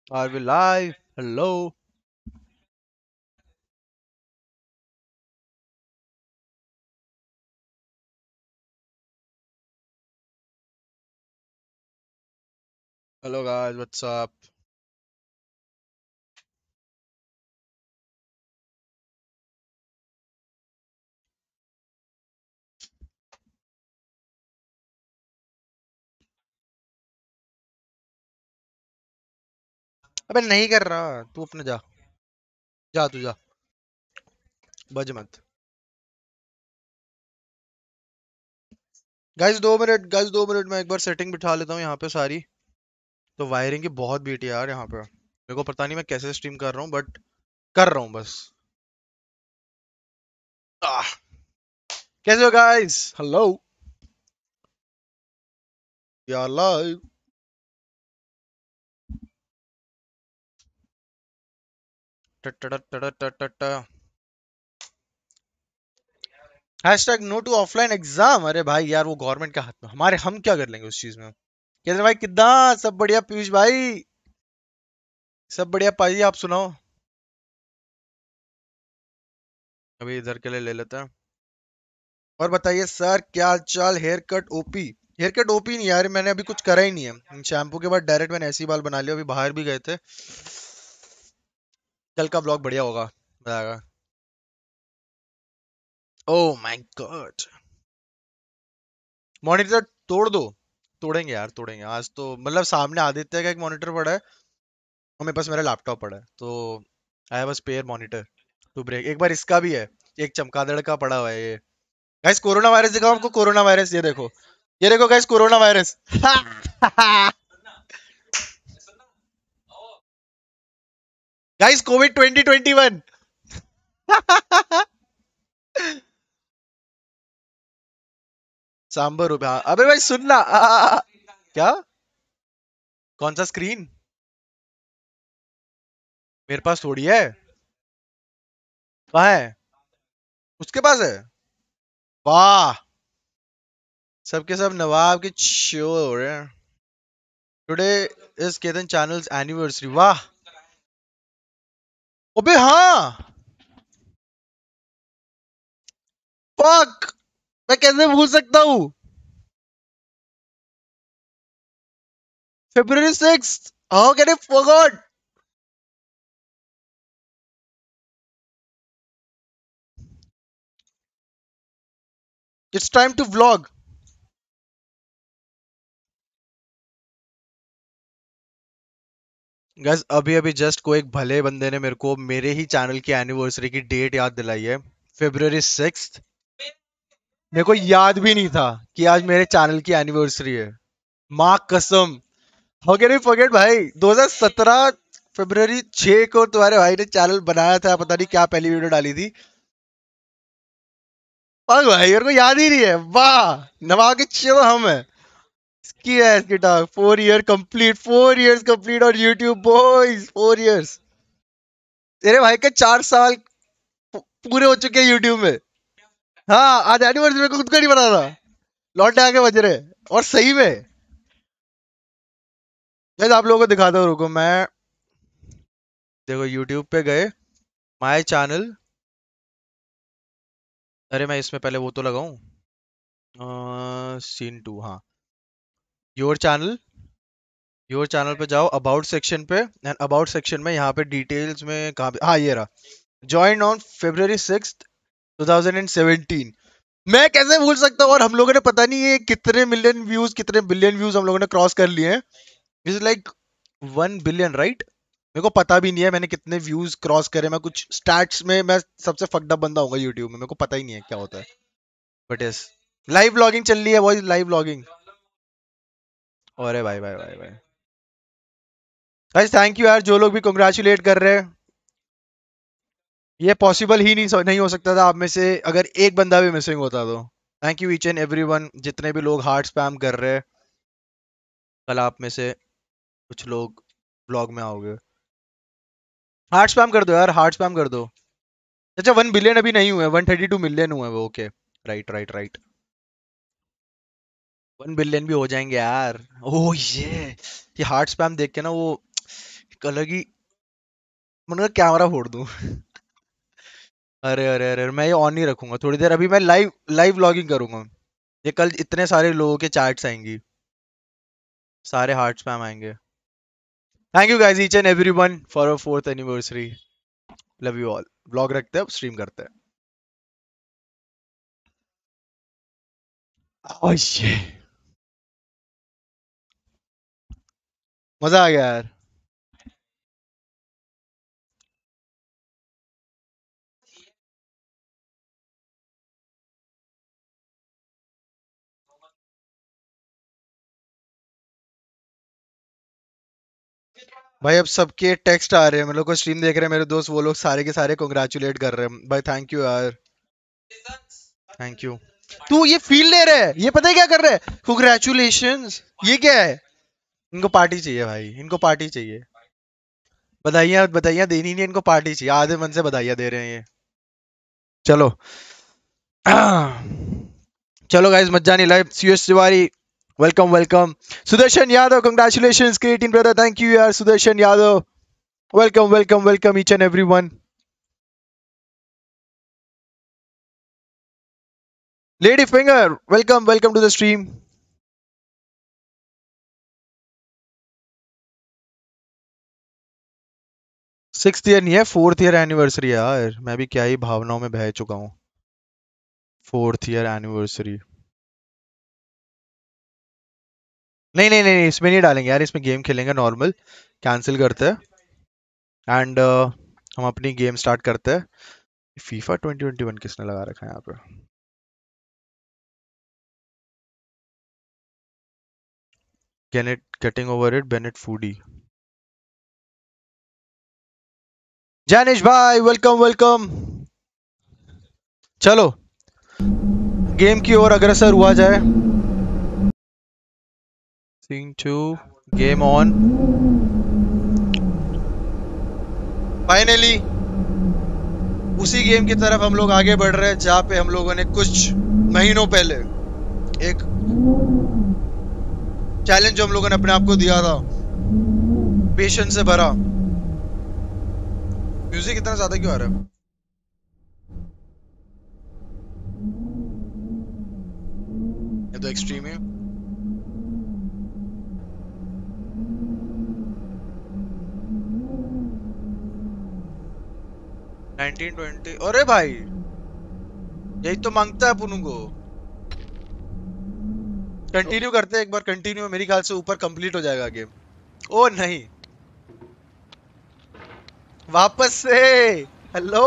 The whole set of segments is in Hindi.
Are we live? Hello. Hello guys, what's up? अबे नहीं कर रहा तू अपने जा। जा तू जा। बज मत। गाइस 2 मिनट मैं एक बार सेटिंग बिठा लेता हूँ यहाँ पे सारी। तो वायरिंग की बहुत बीट है यार यहाँ पे। मेरे को पता नहीं मैं कैसे स्ट्रीम कर रहा हूँ बट कर रहा हूँ बस। आह, कैसे हो गाइस? हेलो। यार live. Hashtag no to offline exam. अरे भाई यार वो गवर्नमेंट का हाथ में, हमारे हम क्या कर लेंगे उस चीज में। कैसे भाई कितना सब बढ़िया पीयूष भाई। सब बढ़िया पाजी, आप सुनाओ। अभी इधर के लिए ले लेते हैं। और बताइए सर, क्या हाल चाल? Hair cut OP. Hair cut OP नहीं यार, मैंने अभी कुछ करा ही नहीं है। शैम्पू के बाद डायरेक्ट मैंने ऐसे ही बाल बना लिया। अभी बाहर भी गए थे। कल का ब्लॉग बढ़िया होगा, मजा आएगा। Oh my God. मॉनिटर तोड़ दो। तोड़ेंगे यार, तोड़ेंगे आज तो। मतलब सामने आदित्य का एक मॉनिटर पड़ा है और मेरे पास मेरा लैपटॉप पड़ा है, तो I have a spare monitor to break. एक बार इसका भी है। एक चमगादड़ का पड़ा हुआ है ये। गाइस कोरोना वायरस दिखाओ हमको। कोरोना वायरस ये देखो। ये देखो guys, corona virus. Guys covid 2021। सांबर हो गया। अबे भाई सुन ना। क्या? कौन सा स्क्रीन? मेरे पास थोड़ी है। कहाँ है? उसके पास है। वाह। सबके सब नवाब के शो हो रहे हैं। Today is Ketan channel's anniversary. वाह। अबे हाँ। फक। मैं कैसे भूल सकता हूँ। February 6th। How can I forgot. It's time to vlog. Guys अभी अभी जस्ट को एक भले बंदे ने मेरे को मेरे ही चैनल की एनिवर्सरी की डेट याद दिलाई है। February 6th। मेरे को याद भी नहीं था कि आज मेरे चैनल की एनिवर्सरी है। माँ कसम। हाउ कैन यू फॉरगेट भाई। 2017 February 6 को तुम्हारे भाई ने चैनल बनाया था। पता नहीं क्या पहली वीडियो डाली थी। और भाई मेरे को याद ही नहीं है। वाह। नवा के चलो हम है। इसकी है इसकी टांग। 4 year complete. 4 years complete on YouTube boys. 4 years. तेरे भाई के 4 साल पूरे हो चुके हैं यूट्यूब में। हाँ आज एनिवर्सरी मेरे को खुद का नहीं बना था। लौटे आके बज रहे। और सही में। शायद आप लोगों को दिखाता हूँ, रुको मैं। देखो यूट्यूब पे गए। My channel. अरे मैं इसमें पहले वो तो लगाऊं। सीन 2 हाँ। Your channel. योर चैनल पे जाओ, अबाउट सेक्शन पे। एंड अबाउट सेक्शन में यहाँ पे डिटेल्स में कहाँ पे, हाँ ये रहा। Join on February 6, 2017। मैं कैसे भूल सकता हूँ। और हम लोगों ने पता नहीं ये कितने मिलियन व्यूज, कितने बिलियन व्यूज हम लोगों ने क्रॉस कर लिए हैं। Is like 1 billion right. मेरे को पता भी नहीं है मैंने कितने व्यूज क्रॉस करे। मैं कुछ स्टैट्स में मैं सबसे फकड़ा बंदा होगा यूट्यूब में। मेरे को पता ही नहीं है क्या होता है। But yes. लाइव ब्लॉगिंग चल रही है वॉइस, लाइव ब्लॉगिंग। अरे भाई भाई भाई भाई। गाइस थैंक यू यार जो लोग भी कंग्रेचुलेट कर रहे हैं। ये पॉसिबल ही नहीं हो सकता था आप में से अगर एक बंदा भी मिसिंग होता तो। Thank you each and everyone जितने भी लोग हार्ट स्पैम कर रहे हैं। कल आप में से कुछ लोग ब्लॉग में आओगे। हार्ट स्पैम कर दो यार, हार्ट स्पैम कर दो। अच्छा 1 बिलियन अभी नहीं हुए, 132 मिलियन हुए वो। Okay. Right right right. 1 billion भी हो जाएंगे यार। ओह ये हार्ट स्पैम देख के ना वो एक अलग ही मतलब कैमरा फोड़ दूं। अरे अरे अरे मैं ये ऑन नहीं रखूंगा थोड़ी देर, अभी मैं लाइव लाइव व्लॉगिंग करूंगा। ये कल इतने सारे लोगों के चैट्स आएंगी, सारे हार्ट स्पैम आएंगे। Thank you guys each and everyone for our 4th anniversary. Love you all. Vlog रखते हैं, अब स्ट्रीम करते हैं। ओह शिट, मजा आ गया यार। भाई अब सबके टेक्स्ट आ रहे हैं, मेरे को स्ट्रीम देख रहे हैं मेरे दोस्त, वो लोग सारे के सारे कांग्रेचुलेट कर रहे हैं भाई। थैंक यू यार, थैंक यू। तू ये फील ले रहा है, ये पता है क्या कर रहा है? कांग्रेचुलेशंस, ये क्या है? इनको पार्टी चाहिए भाई, इनको पार्टी चाहिए। बधाइयां बधाइयां देनी नहीं, इनको पार्टी चाहिए, आधे मन से बधाइयां दे रहे हैं ये। चलो चलो गाइस, मत जानी live. CS Tiwari welcome welcome. Sudarshan Yadav congratulations क्रिएटिन ब्रदर, थैंक यू यार Sudarshan Yadav. Welcome welcome welcome each and everyone. Lady finger welcome welcome to the stream. 6th year नहीं है, 4th ईयर एनिवर्सरी यार, मैं भी क्या ही भावनाओं में बह चुका हूँ। 4th year anniversary. नहीं नहीं नहीं, इसमें नहीं डालेंगे यार, इसमें गेम खेलेंगे नॉर्मल। कैंसिल करते हैं एंड हम अपनी गेम स्टार्ट करते हैं। फीफा 2021 किसने लगा रखा है यहाँ पे? Getting over it Bennett foodie. Jainish भाई वेलकम वेलकम। चलो गेम की ओर अग्रसर हुआ जाए। Seeing to game on. Finally उसी गेम की तरफ हम लोग आगे बढ़ रहे हैं जहां पे हम लोगों ने कुछ महीनों पहले एक चैलेंज जो हम लोगों ने अपने आप को दिया था, पेशेंस से भरा। म्यूजिक इतना ज्यादा क्यों आ रहा है? ये तो एक्सट्रीम है। 1920, अरे भाई यही तो मांगता है पुनू को। कंटिन्यू करते हैं एक बार, कंटिन्यू, मेरे ख्याल से ऊपर कंप्लीट हो जाएगा गेम। ओ नहीं, वापस से। हेलो,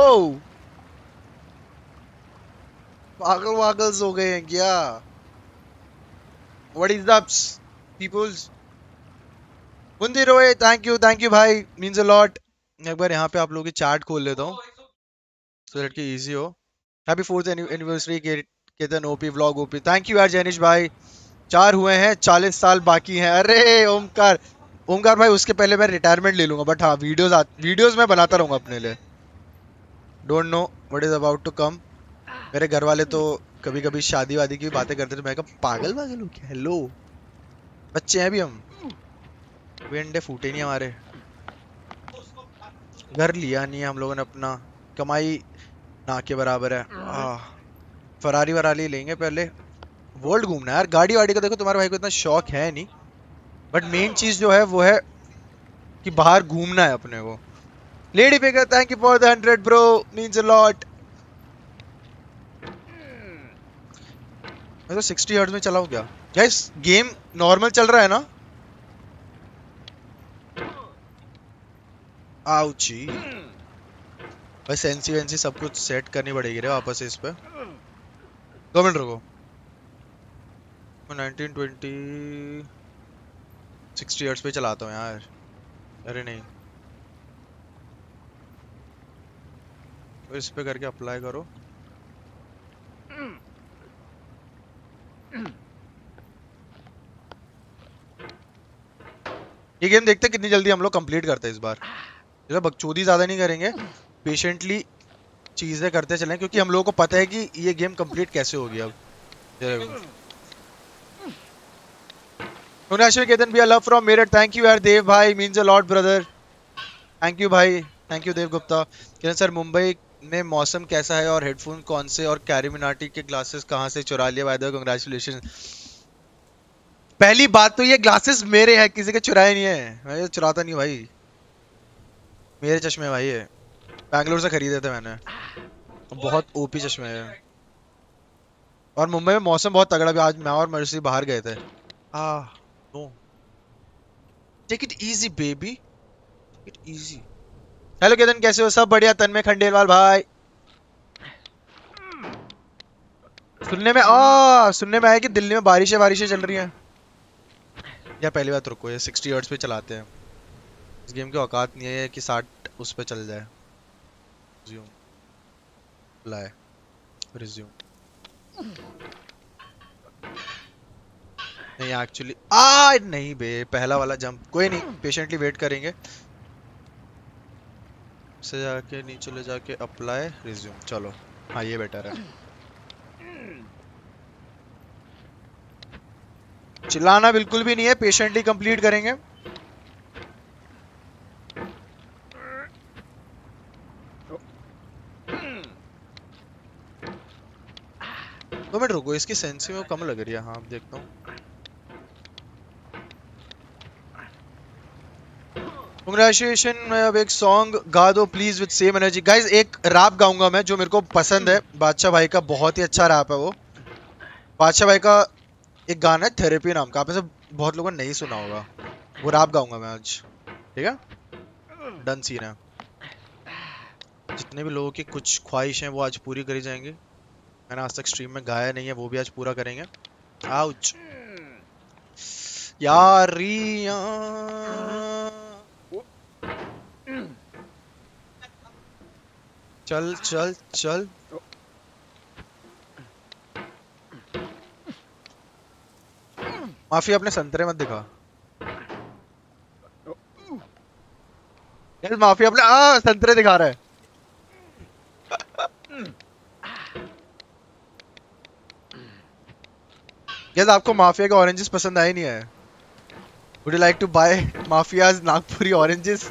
पागल वागल हो गए हैं क्या? What is that people's? बुंदी रोए, थैंक यू भाई, मींस अ लॉट। एक बार यहाँ पे आप लोगों की चार्ट खोल लेता हूँ सो दैट कि इजी हो। Happy 4th anniversary Ketan OP vlog OP, thank you यार जैनिश भाई। 4 हुए हैं, 40 साल बाकी हैं। अरे ओमकार, ओमकार भाई उसके पहले मैं रिटायरमेंट ले लूंगा, बट हाँ वीडियोस मैं बनाता रहूंगा अपने लिए। Don't know what is about to come. मेरे घर वाले तो कभी कभी शादी वादी की बातें करते थे, मैं कहा पागल वागल हूँ क्या? हेलो, बच्चे हैं अभी हम, वे अंडे फूटे नहीं हमारे। घर लिया नहीं है हम लोगों ने अपना, कमाई ना के बराबर है। फरारी वरारी लेंगे पहले। वर्ल्ड घूमना है यार, गाड़ी वाड़ी का देखो तुम्हारे भाई को इतना शौक है नहीं, बट मेन चीज जो है वो है कि बाहर घूमना है अपने को। Lady figure thank you for the 100 bro, means a lot. मैं तो 60 हर्ट्ज में चलाऊं क्या? गाइस गेम नॉर्मल चल रहा है ना? आउची भाई, सेंसी वेंसी सब कुछ सेट करनी पड़ेगी रे वापस से इस पे। 2 मिनट रुको, मैं 1920 60 हर्ट्ज पे चलाता हूँ यार। अरे नहीं, तो इस पे करके अप्लाई करो। ये गेम देखते हैं कितनी जल्दी हम लोग कंप्लीट करते हैं इस बार। जरा बकचोदी ज्यादा नहीं करेंगे, पेशेंटली चीजें करते चलें, क्योंकि हम लोगों को पता है कि ये गेम कंप्लीट कैसे होगी अब। केतन भैया love from Meerut, thank you यार देव भाई, means a lot brother. Thank you भाई, thank you Dev Gupta. Kiran sir, Mumbai में मौसम कैसा है और हेडफोन कौन से और कैरी मिनाटी के ग्लासेस कहाँ से चुरा लिए? By the way congratulation. पहली बात तो ये ग्लासेस मेरे हैं, किसी के चुराए नहीं है, मैं ये चुराता नहीं हूँ भाई। मेरे चश्मे हैं भाई ये, बैंगलोर से खरीदे थे मैंने, बहुत ओपी चश्मे हैं। और मुंबई में मौसम बहुत तगड़ा भी, आज मैं और मर्सी बाहर गए थे। Ah no, take it easy baby, take it easy. Hello Ketan, कैसे हो? सब बढ़िया। तन्मय खंडेलवाल भाई, सुनने में आया कि दिल्ली में बारिशें चल रही हैं। या पहली बात, रुको, ये 60 हर्ट्ज पे चलाते हैं। इस गेम की औकात नहीं है कि 60 उस पे चल जाए। रिज्यूम, लाए, रिज्यूम। नहीं एक्चुअली नहीं बे, पहला वाला जंप, कोई नहीं, पेशेंटली वेट करेंगे। से जाके नीचे ले जाके अप्लाई रिज्यूम, चलो। हाँ ये बेटर है। चिल्लाना बिल्कुल भी नहीं है, पेशेंटली कंप्लीट करेंगे। 2 मिनट रुको, इसकी सेंसी में कम लग रही है। हाँ अब देखता हूँ। कंग्रेचुलेशन। अब एक सॉन्ग गा दो please with same energy. Guys एक रैप गाऊंगा मैं जो मेरे को पसंद है, बादशाह भाई का बहुत ही अच्छा रैप है वो। बादशाह भाई का एक गाना है थेरेपी नाम का, आप में से बहुत लोगों ने नहीं सुना होगा। वो रैप गाऊंगा मैं आज, ठीक है? डन सीन है। जितने भी लोगों की कुछ ख्वाहिश हैं वो आज पूरी करी जाएंगी। मैंने आज तक स्ट्रीम में गाया नहीं है, वो भी आज पूरा करेंगे। आउच यारियां। चल चल चल। माफी अपने संतरे मत दिखा यार, माफी अपने संतरे दिखा रहा है। यार आपको माफिया के ऑरेंजेस पसंद आए नहीं है? Would you like to buy mafias Nagpuri oranges?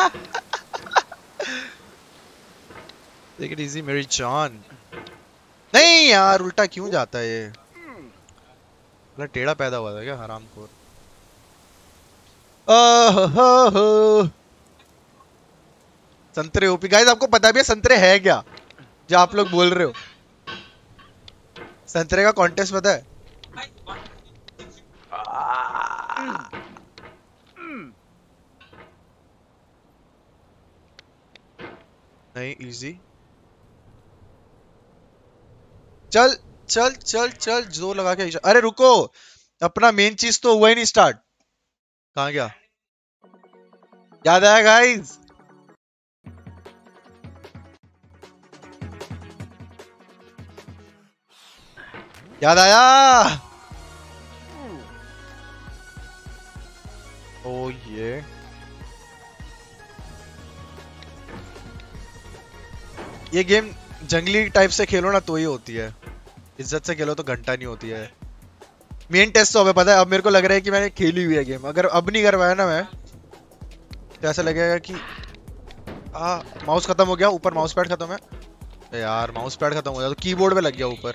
Take it easy मेरी जान। नहीं यार, उल्टा क्यों जाता है ये? मतलब टेढ़ा पैदा हुआ था क्या हरामखोर? आह, संतरे ओपी। गाइस आपको पता भी है संतरे है क्या, जो आप लोग बोल रहे हो? संतरे का कॉन्टेस्ट पता है? नहीं इजी। चल चल चल चल, जोर लगा के। अरे रुको, अपना मेन चीज तो हुआ ही नहीं स्टार्ट। कहाँ गया? याद आया गाइस? याद आया? ओ ये गेम जंगली टाइप से खेलो ना तो ही होती है, इज्जत से खेलो तो घंटा नहीं होती है। मेन टेस्ट तो हमें पता है, अब मेरे को लग रहा है कि मैंने खेली हुई है गेम। अगर अब नहीं करवाया ना मैं, तो ऐसा लगेगा कि माउस खत्म हो गया, ऊपर माउस पैड खत्म है। यार माउस पैड खत्म हो गया तो कीबोर्ड पे लग गया ऊपर।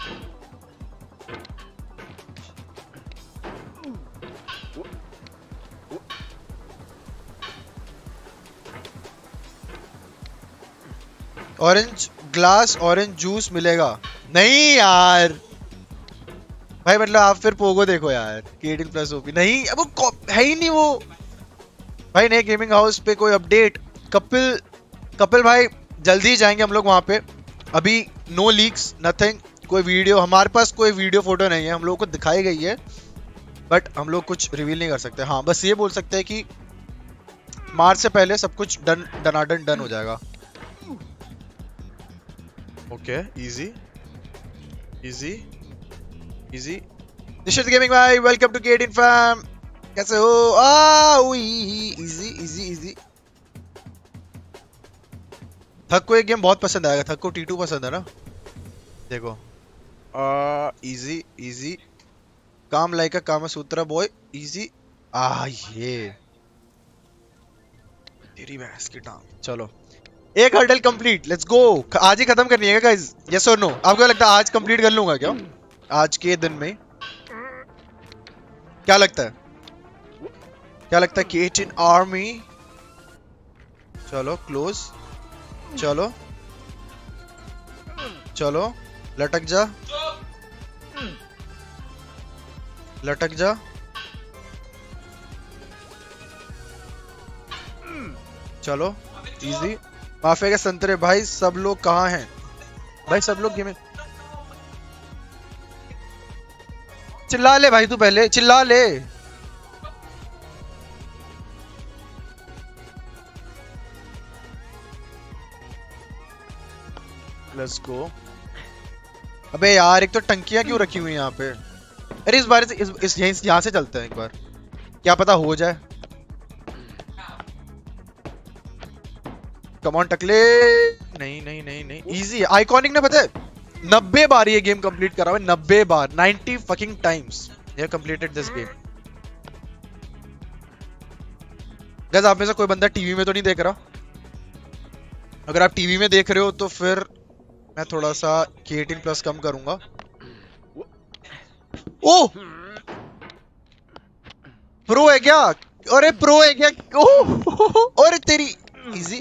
ऑरेंज ग्लास, ऑरेंज जूस मिलेगा? नहीं यार भाई, मतलब आप फिर पोगो देखो यार, के18 प्लस ओपी नहीं, अब वो है ही नहीं वो। भाई नए गेमिंग हाउस पे कोई अपडेट? कपिल, कपिल भाई जल्दी ही जाएंगे हम लोग वहां पे। अभी नो लीक्स नथिंग, कोई वीडियो हमारे पास, कोई वीडियो फोटो नहीं है, हम लोग को दिखाई गई है बट हम लोग कुछ रिवील नहीं कर सकते। हाँ बस ये बोल सकते हैं कि मार्च से पहले सब कुछ डन डनाडन डन हो जाएगा। Okay easy easy easy. Nishit gaming भाई वेलकम टू के18 फैम, कैसे हो? Easy easy easy. थक को एक गेम बहुत पसंद आएगा, थक को T2 पसंद है ना? देखो easy easy, calm like a Kama Sutra boy, easy. ये तेरी भैंस की टांग। चलो एक हर्डल कंप्लीट, लेट्स गो। आज ही खत्म करनी है गाइस, यस और नो? आपको क्या लगता है आज कंप्लीट कर लूंगा क्या आज के दिन में? क्या लगता है, क्या लगता है? K18 army. चलो क्लोज, चलो चलो लटक जा, लटक जा। चलो इजी। माफिया के संतरे भाई सब लोग कहाँ हैं भाई? सब लोग गेम में चिल्ला ले भाई, तू पहले चिल्ला ले। Let's go. अबे यार एक तो टंकियां क्यों रखी हुई हैं यहाँ पे? अरे इस बार से इस यहाँ से चलते हैं एक बार, क्या पता हो जाए। कम ऑन टकले। नहीं नहीं नहीं नहीं, इजी है। आइकॉनिक ने पता है 90 बार ये गेम कंप्लीट करा हुआ है, 90 बार, 90 फकिंग टाइम्स ये कंप्लीटेड दिस गेम। गाइस आप में से कोई बंदा टीवी में तो नहीं देख रहा? अगर आप टीवी में देख रहे हो तो फिर मैं थोड़ा सा K18 प्लस कम करूंगा। ओह प्रो है क्या? अरे प्रो है क्या? ओह अरे तेरी इजी।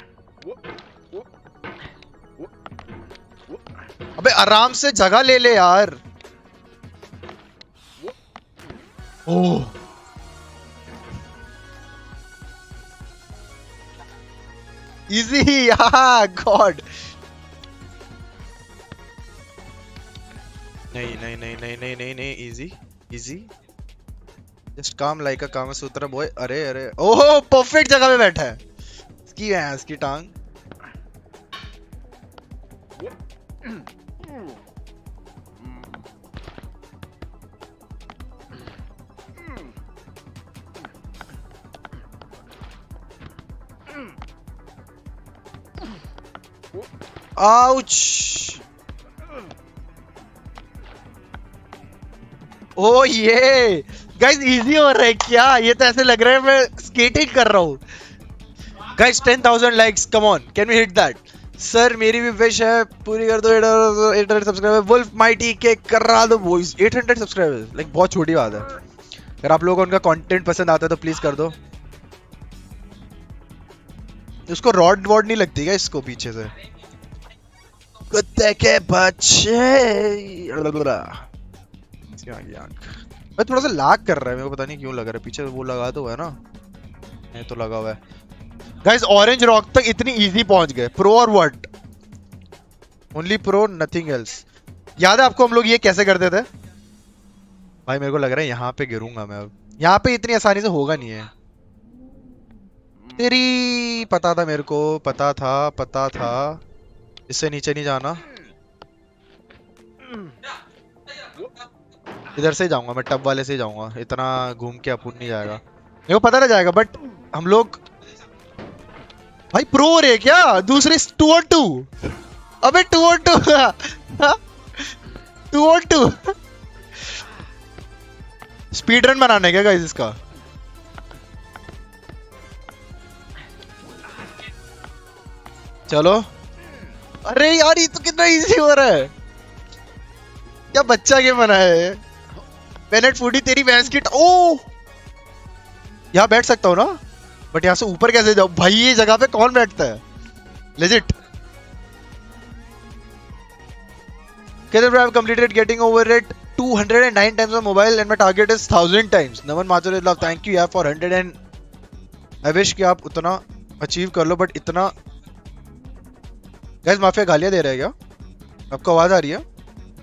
अबे आराम से जगह ले ले यार। ओह इजी यार, गॉड। नहीं नहीं नहीं नहीं नहीं नहीं नहीं, easy easy, just calm like a Kamasutra boy. अरे अरे ओह परफेक्ट जगह पे बैठा है, इसकी है इसकी टांग। आउच। ओ ये गाइस इजी हो रहा है क्या? ये तो ऐसे लग रहा है मैं स्केटिंग कर रहा हूँ। Guys 10,000 likes, come on, can we hit that? Sir मेरी भी विश है, पूरी कर दो। 800 सब्सक्राइबर वुल्फ माइटी के करा दो बॉयज। 800 सब्सक्राइबर्स लाइक बहुत छोटी बात है। अगर आप लोगों को उनका कंटेंट पसंद आता है तो प्लीज कर दो। उसको रॉड वॉड नहीं लगती क्या इसको पीछे से? कुत्ते के बच्चे। मैं थोड़ा सा लैग कर रहा है, मेरे को पता नहीं क्यों लग रहा है। पीछे वो लगा तो है ना? नहीं तो लगा हुआ है। गाइस ऑरेंज रॉक तक इतनी इजी पहुंच गए। प्रो और what? Only pro, nothing else. याद है आपको हम लोग ये कैसे करते थे भाई? मेरे को लग रहा है यहाँ पे गिरूंगा मैं अब। यहाँ पे इतनी आसानी से होगा नहीं है। तेरी पता था मेरे को, पता था इससे नीचे नहीं जाना। इधर से जाऊंगा मैं, टब वाले से जाऊंगा, इतना घूम के अपुन नहीं जाएगा। मेरे को पता ना जाएगा बट हम लोग भाई प्रो रे क्या? दूसरे 2 और 2। अबे 2 और 2 2 और 2 स्पीड रन बनाने क्या गाइस इसका? चलो। अरे यार ये तो कितना इजी हो रहा है, क्या बच्चा गेम बना है। बेनेट फूडी तेरी भैंस की ओ यहाँ बैठ सकता हूँ ना? बट यहाँ से ऊपर कैसे जाऊँ भाई? ये जगह पे कौन बैठता है legit? Caleb, I have completed getting over it 209 times on mobile and my target is 1000 times. Naman Mathur love, thank you यार for 100 and I wish कि आप उतना अचीव कर लो बट इतना। गाइस माफिया गालियां दे रहा है क्या? आपको आवाज आ रही है?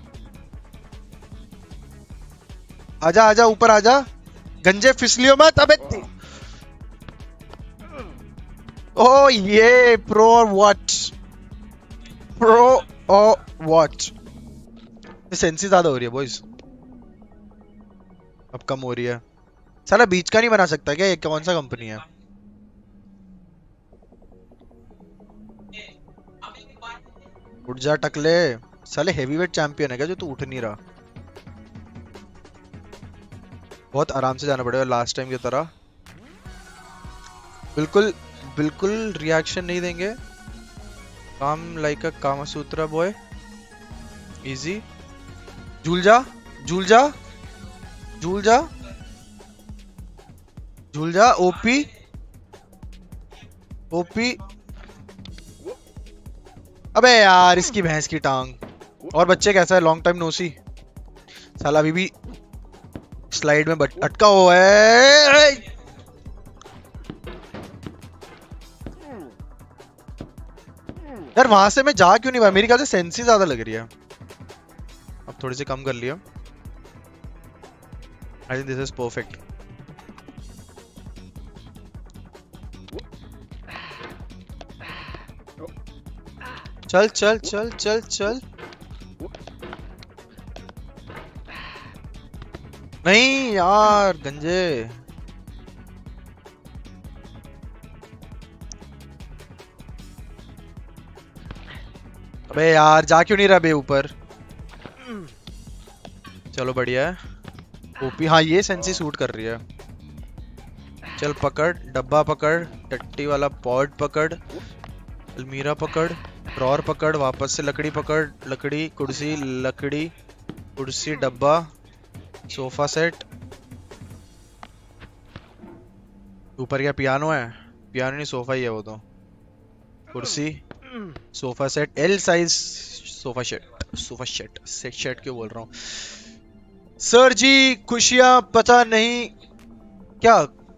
आजा आजा ऊपर आजा, गंजे फिसलियो मत। अबे ओ ये प्रो और व्हाट? प्रो और व्हाट? सेंसी ज्यादा हो रही है बॉयज, अब कम हो रही है। साला बीच का नहीं बना सकता क्या? ये कौन सा कंपनी है? उठ जा टकले। साले हेवीवेट चैंपियन है क्या जो तू उठ नहीं रहा? बहुत आराम से जाना पड़ेगा लास्ट टाइम की तरह। बिल्कुल बिल्कुल रिएक्शन नहीं देंगे। Calm like a Kamasutra boy. Easy. झूल जा, झूल जा, झूल जा, झूल जा। OP, OP. अबे यार इसकी भैंस की टांग। और बच्चे कैसा है? Long time no see. साला अभी भी स्लाइड में अटका हुआ है। यार वहां से मैं जा क्यों नहीं पाया? मेरी ख्याल से सेंसी ज्यादा लग रही है। अब थोड़ी सी कम कर लिया। I think this is perfect. चल चल चल चल चल। नहीं यार गंजे। अबे यार जा क्यों नहीं रहा बे ऊपर? चलो बढ़िया है। ओपी। हाँ ये सेंसी सूट कर रही है। चल पकड़, डब्बा पकड़, टट्टी वाला पॉड पकड़, अलमीरा पकड़, ड्रॉर पकड़, वापस से लकड़ी पकड़, लकड़ी, कुर्सी, लकड़ी, कुर्सी, डब्बा, सोफा सेट। ऊपर क्या पियानो है? पियानो नहीं, सोफा ही है वो तो। कुर्सी, sofa set, L size sofa set. Sofa set, set set क्यों बोल रहा हूँ? सर जी खुशियां पता नहीं क्या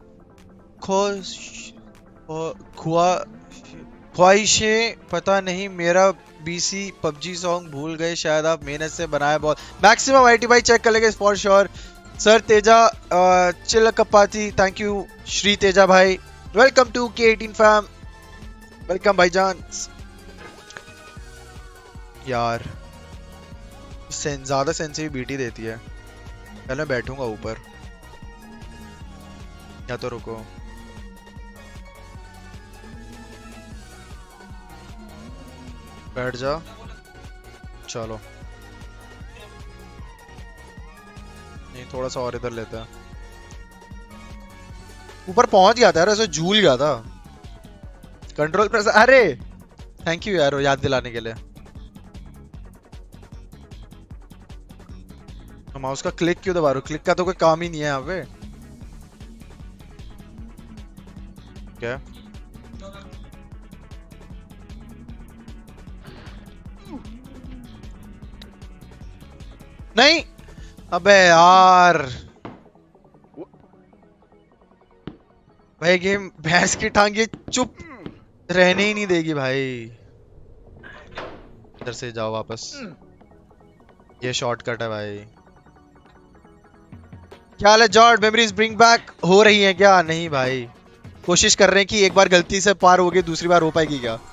ख्वाहिशें पता नहीं। मेरा बीसी पबजी सॉन्ग भूल गए शायद। आप मेहनत से बनाया बहुत। मैक्सिमम आईटी भाई चेक कर लेंगे for sure. Sir Teja Chilakapati, thank you Shri Teja भाई। Welcome to K18 fam. Welcome भाईजान। यार ज्यादा सेंसिटिव बीटी देती है। पहले मैं बैठूंगा ऊपर या तो रुको। बैठ जा। चलो नहीं थोड़ा सा और इधर लेते हैं। ऊपर पहुंच गया था यार, ऐसे झूल गया था। Control press. अरे थैंक यू यार याद दिलाने के लिए। माउस का क्लिक क्यों दबा रहे हो? क्लिक का तो कोई काम ही नहीं है यहाँ पे। क्या? नहीं अबे यार भाई गेम भैंस की टांग ये चुप रहने ही नहीं देगी भाई। इधर से जाओ वापस। ये शॉर्टकट है भाई। क्या हाल है जॉर्ज? मेमोरीज ब्रिंग बैक हो रही हैं क्या? नहीं भाई, कोशिश कर रहे हैं कि एक बार गलती से पार हो गई दूसरी बार हो पाएगी क्या?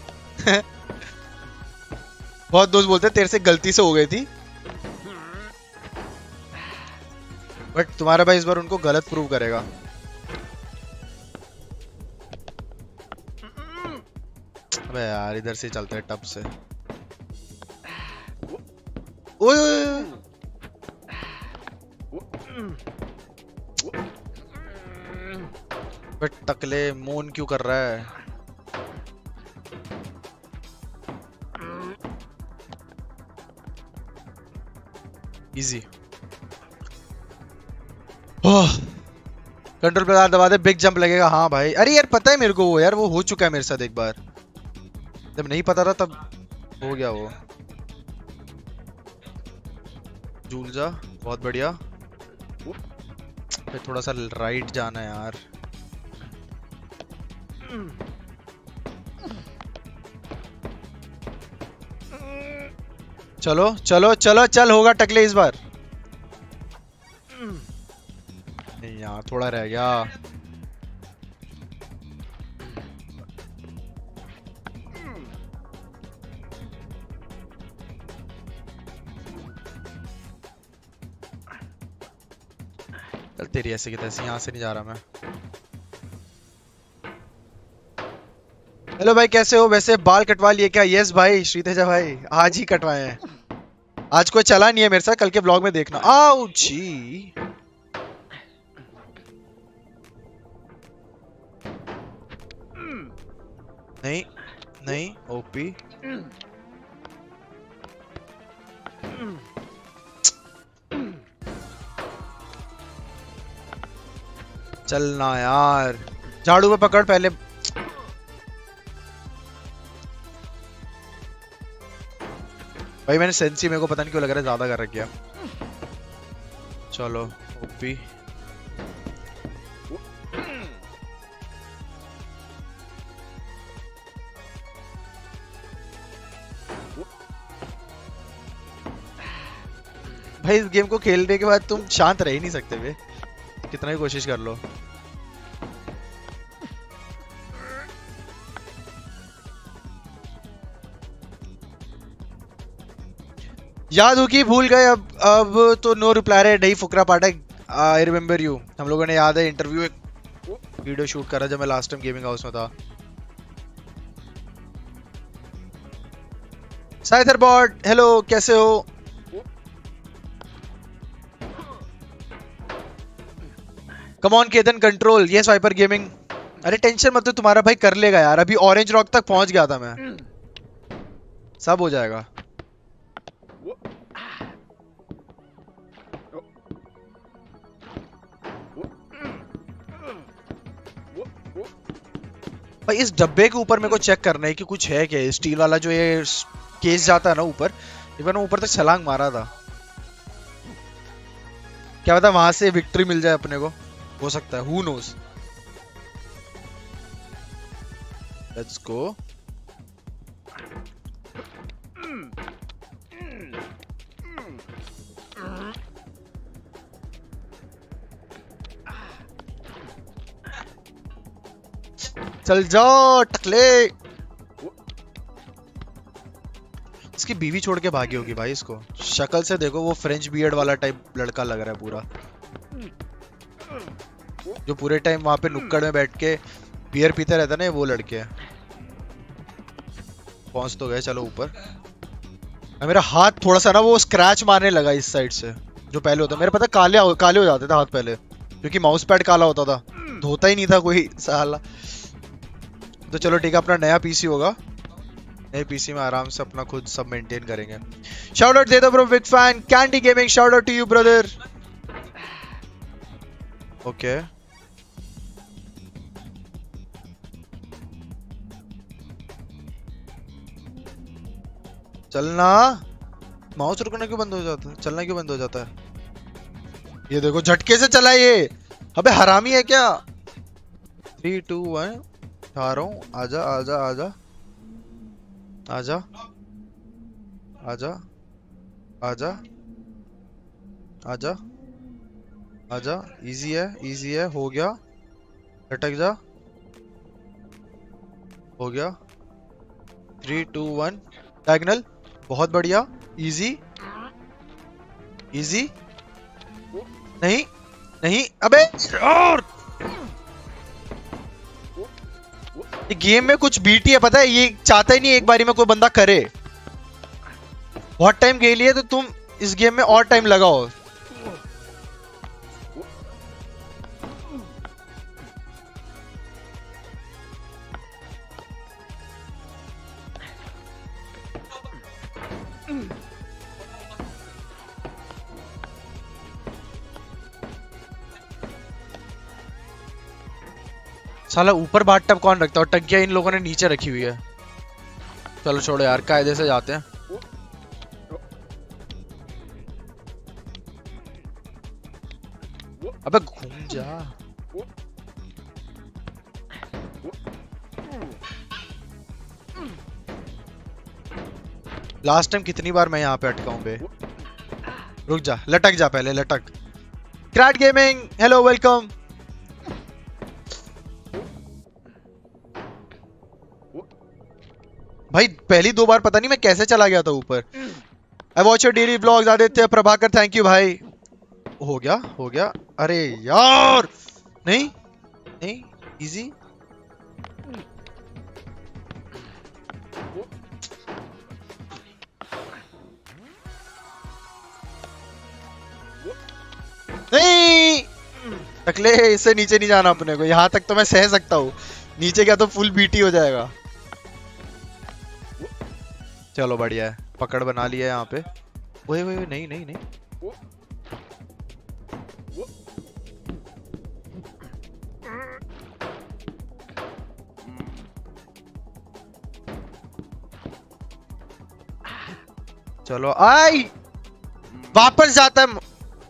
बहुत दोस्त बोलते हैं तेरे से गलती से हो गई थी, बट तुम्हारा भाई इस बार उनको गलत प्रूव करेगा। अबे यार इधर से चलते हैं टप से। ओए बट टकले मोन क्यों कर रहा है? इजी। कंट्रोल पे दबा दे, बिग जंप लगेगा। हाँ भाई, अरे यार पता है मेरे को वो यार वो हो चुका है मेरे साथ एक बार। जब नहीं पता था तब हो गया वो। झूल जा, बहुत बढ़िया। फिर थोड़ा सा राइट जाना है यार। चलो चलो चलो चल, होगा टकले इस बार। नहीं यार थोड़ा रह गया। चल तेरी ऐसे की तैसे, यहाँ से नहीं जा रहा मैं। हेलो भाई कैसे हो? वैसे बाल कटवा लिए क्या? यस भाई श्रीतेजा भाई, आज ही कटवाए हैं। आज कोई चला नहीं है मेरे साथ, कल के ब्लॉग में देखना। आउची। नहीं नहीं ओपी। चलना यार, झाड़ू पे पकड़ पहले। भाई मैंने सेंसी, मेरे को पता नहीं क्यों लग रहा है ज्यादा कर रखा। चलो ओपी। भाई इस गेम को खेलने के बाद तुम शांत रह ही नहीं सकते बे, कितना ही कोशिश कर लो। याद हो कि भूल गए, अब तो नो रिप्लाई रे, नहीं फुकरा पाठक। आई रिमेम्बर यू, हम लोगों ने याद है इंटरव्यू एक वीडियो शूट करा जब मैं लास्ट टाइम गेमिंग हाउस में था। साइथर बॉट हेलो, कैसे हो? Come on Ketan control, yes viper gaming. अरे टेंशन मत लो, तुम्हारा भाई कर लेगा यार, अभी ऑरेंज रॉक तक पहुंच गया था मैं, सब हो जाएगा। भाई इस डब्बे के ऊपर मेरे को चेक करना है कि कुछ है क्या, स्टील वाला जो ये केस जाता है ना ऊपर, एक बार ऊपर तक छलांग मारा था, क्या पता वहां से विक्ट्री मिल जाए अपने को, हो सकता है, हु नोस। Let's go. चल जाओ टकले। इसकी बीवी छोड़ के भागी होगी भाई, इसको शक्ल से देखो, वो फ्रेंच बियर्ड वाला टाइप लड़का लग रहा है पूरा, जो पूरे टाइम वहां पे नुक्कड़ में बैठ के बियर पीते रहता ना, वो लड़के। पहुंच तो गए, चलो ऊपर। मेरा हाथ थोड़ा सा ना वो स्क्रैच मारने लगा इस साइड से, जो पहले होता मेरे पता काले हो जाते थे हाथ पहले, क्योंकि माउस पैड काला होता था, धोता ही नहीं था कोई साला। तो चलो ठीक है, अपना नया पीसी होगा, नए पीसी में आराम से अपना खुद सब मेंटेन करेंगे। शाउट आउट दे दो bro, big fan candy gaming, shout out to you brother. Okay चलना, माउस रुकना क्यों बंद हो जाता है, चलना क्यों बंद हो जाता है? ये देखो झटके से चला ये, अबे हरामी है क्या? 3 2 1 आ रहा हूँ, आजा आजा आजा आजा आजा आजा आजा आजा, इजी है, हो गया, लटक जा, हो गया। 3 2 1 डायगोनल, बहुत बढ़िया, इजी इजी। नहीं नहीं अबे और ये गेम में कुछ बीटी है, पता है, ये चाहता ही नहीं एक बारी में कोई बंदा करे। बहुत टाइम खेली है तो तुम इस गेम में और टाइम लगाओ। साला ऊपर बाथ टब कौन रखता है, और टंकिया इन लोगों ने नीचे रखी हुई है। चलो छोड़ो यार, कायदे से जाते हैं। अबे घूम जा। लास्ट टाइम कितनी बार मैं यहाँ पे अटका हूँ बे। रुक जा, लटक जा पहले, लटक। Krat gaming hello, welcome. भाई पहली 2 बार पता नहीं मैं कैसे चला गया था ऊपर। I watch your daily vlogs Aditya Prabhakar, thank you भाई। हो गया हो गया, अरे यार नहीं नहीं, इजी। नहीं टकले, इससे नीचे नहीं जाना अपने को, यहाँ तक तो मैं सह सकता हूँ, नीचे क्या तो फुल बीटी हो जाएगा। चलो बढ़िया है, पकड़ बना लिया है यहाँ पे। ओए ओए ओए, नहीं नहीं नहीं। चलो आई, वापस जाता है।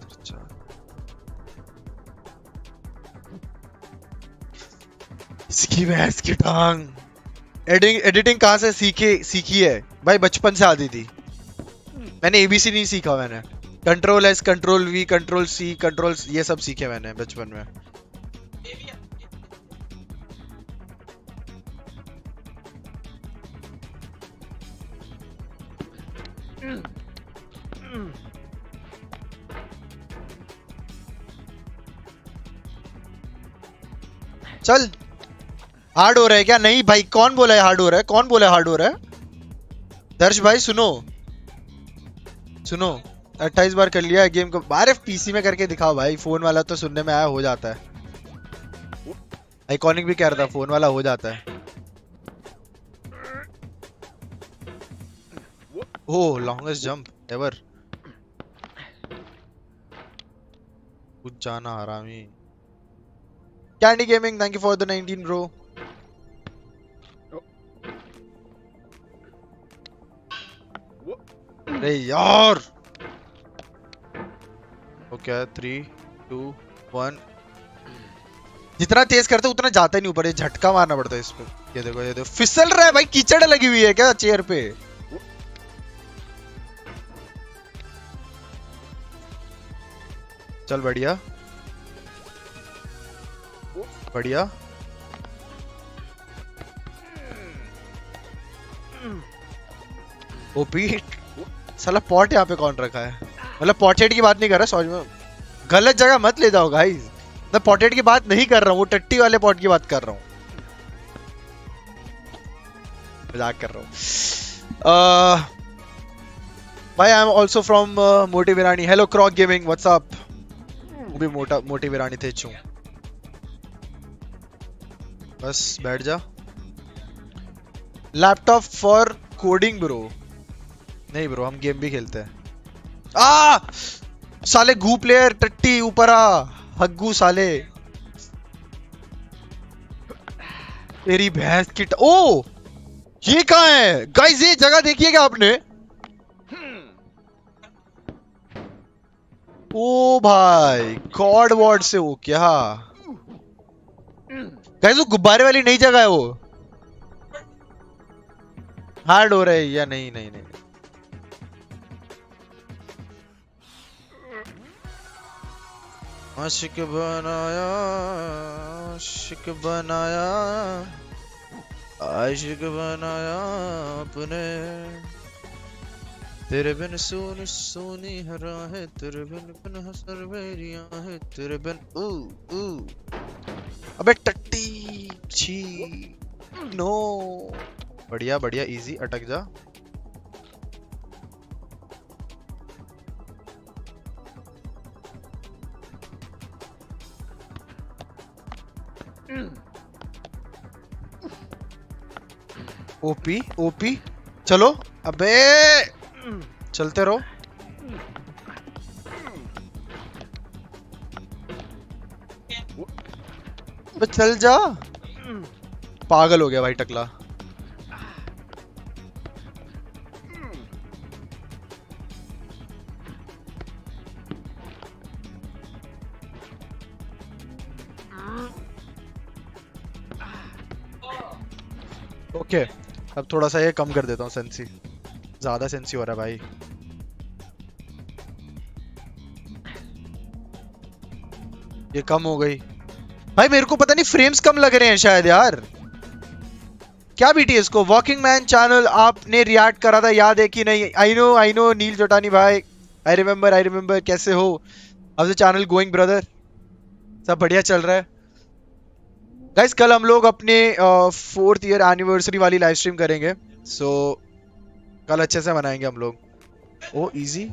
इसकी भैंस की टांग। एडिटिंग कहाँ से सीखी है भाई? बचपन से आती थी। मैंने एबीसी नहीं सीखा मैंने। Control S, control V, control C, control ये सब सीखे मैंने बचपन में। चल, हार्ड हो रहा है क्या? नहीं भाई, कौन बोला है हार्ड हो रहा है? कौन बोला है हार्ड हो रहा है? दर्श भाई सुनो सुनो, 28 बार कर लिया है गेम को। अरे पीसी में करके दिखाओ भाई, फोन वाला तो सुनने में आया हो जाता है। आइकॉनिक भी कह रहा था फोन वाला हो जाता है। Oh, longest jump ever. कुछ जाना हरामी। Candy gaming, thank you for the 19 bro. अरे यार, ओके 3 2 1। जितना तेज करते उतना जाता ही नहीं ऊपर, ये झटका मारना पड़ता है इस पे। ये देखो ये देखो, फिसल रहा है भाई। कीचड़ लगी हुई है क्या चेयर पे? चल बढ़िया बढ़िया। ओपी साला पॉट यहाँ पे कौन रखा है? मतलब पॉटेड की बात नहीं कर रहा, सॉरी में गलत जगह मत ले जाओ गाइस। मैं पॉटेड की बात नहीं कर रहा हूँ, वो टट्टी वाले पॉट की बात कर रहा हूँ। मजाक कर रहा हूँ। भाई I am also from Moti Virani. Hello croc gaming, what's up? वो भी मोटी विरानी थे चूं। बस बैठ जा। Laptop for coding bro. नहीं ब्रो, हम गेम भी खेलते हैं। साले गू प्लेयर टट्टी ऊपर आ, हग्गू साले। तेरी भैंस की ओ, ये कहाँ है गाइस? ये जगह देखिए क्या आपने? ओ भाई, गॉड वॉर्ड से वो क्या गाइस? वो गुब्बारे वाली नई जगह है वो। हार्ड हो रहा है या नहीं? नहीं नहीं, नहीं। आशिक बनाया, आशिक बनाया, आशिक बनाया अपने। तेरे बिन सोनी सोनी हरा है, तेरे बिन बिन हसर मेरिया है, तेरे बिन अबे टट्टी छी। नो, बढ़िया बढ़िया, इजी, अटक जा। ओपी ओपी, चलो अबे चलते रहो। अबे चल जा, पागल हो गया भाई टकला। ओके, अब थोड़ा सा ये कम कर देता हूँ सेंसी, ज्यादा सेंसी हो रहा है भाई। ये कम हो गई भाई, मेरे को पता नहीं फ्रेम्स कम लग रहे हैं शायद यार। क्या बीटीएस को वॉकिंग मैन चैनल आपने रिएक्ट करा था, याद है कि नहीं? आई नो नील जोटानी भाई, आई रिमेम्बर। कैसे हो? How the channel going brother? सब बढ़िया चल रहा है गाइस। कल हम लोग अपने 4th ईयर एनिवर्सरी वाली लाइव स्ट्रीम करेंगे, सो कल अच्छे से मनाएंगे हम लोग। ओ इजी,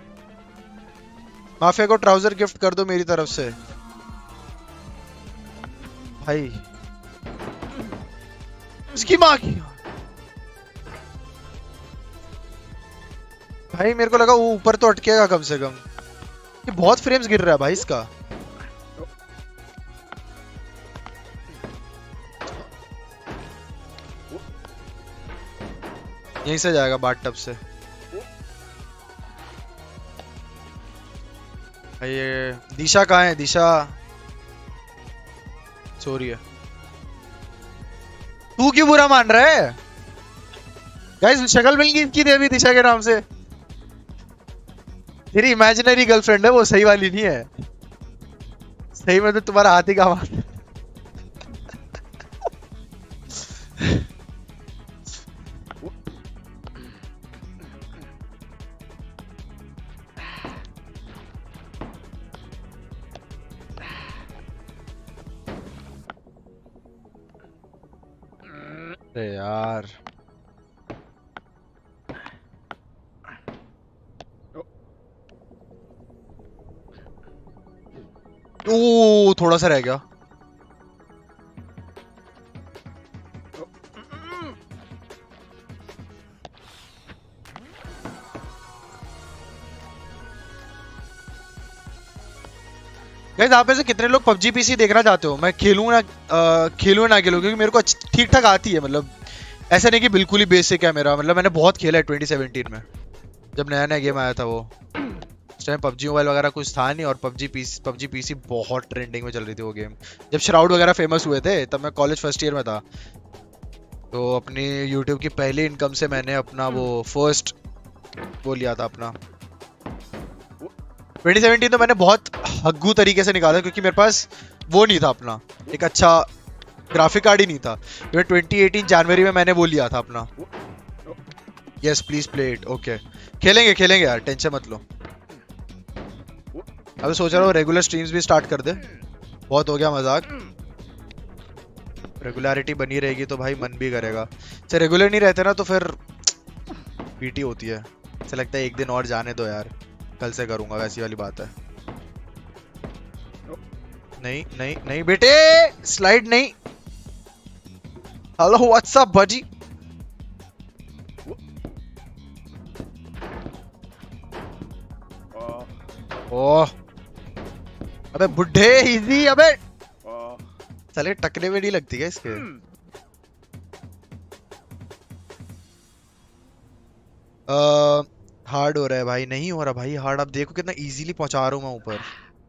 माफिया को ट्राउजर गिफ्ट कर दो मेरी तरफ से। भाई इसकी माँ की। भाई मेरे को लगा वो ऊपर तो अटकेगा कम से कम। ये बहुत फ्रेम्स गिर रहा है भाई इसका। यहीं से जाएगा बाट टब से। भाई ये दिशा कहाँ है? दिशा सो रही है। तू क्यों बुरा मान रहा है? गाइस शक्ल मिल गई इसकी देवी दिशा के नाम से। तेरी इमेजिनरी गर्लफ्रेंड है वो, सही वाली नहीं है। सही में तो तुम्हारा हाथी का मान। अरे यार ओ थोड़ा सा रह गया। गाइस आप में से कितने लोग पबजी पीसी देखना चाहते हो? मैं खेलूं ना खेलूं ना खेलूं, क्योंकि मेरे को ठीक ठाक आती है। मतलब ऐसा नहीं कि बिल्कुल ही बेसिक है मेरा। मतलब मैंने बहुत खेला है 2017 में, जब नया नया गेम आया था वो। उस टाइम पबजी मोबाइल वगैरह कुछ था नहीं, और पबजी पीसी बहुत ट्रेंडिंग में चल रही थी वो गेम। जब श्राउड वगैरह फेमस हुए थे तब मैं कॉलेज फर्स्ट ईयर में था। तो अपनी यूट्यूब की पहली इनकम से मैंने अपना वो फर्स्ट वो लिया था अपना 2017। तो मैंने बहुत हग्गू तरीके से निकाला, क्योंकि मेरे पास वो नहीं था अपना एक अच्छा ग्राफिक कार्ड ही नहीं था। तो 2018 जनवरी में मैंने वो लिया था अपना। Yes please play it. Okay खेलेंगे खेलेंगे यार, टेंशन मत लो। अब सोच रहा हूँ रेगुलर स्ट्रीम्स भी स्टार्ट कर दे। बहुत हो गया मजाक। रेगुलरिटी बनी रहेगी तो भाई मन भी करेगा। से रेगुलर नहीं रहते ना तो फिर पीटी होती है। ऐसा लगता है एक दिन और जाने दो यार, कल से करूंगा, वैसी वाली बात है। नहीं नहीं नहीं बेटे, स्लाइड नहीं। हेलो व्हाट्सअप बजी। ओह अबे बुड्ढे इजी। अबे चले टकरे में नहीं लगती है इसके। हार्ड हो रहा है भाई। नहीं हो रहा भाई हार्ड। अब देखो कितना इजीली पहुंचा रहा हूं मैं ऊपर।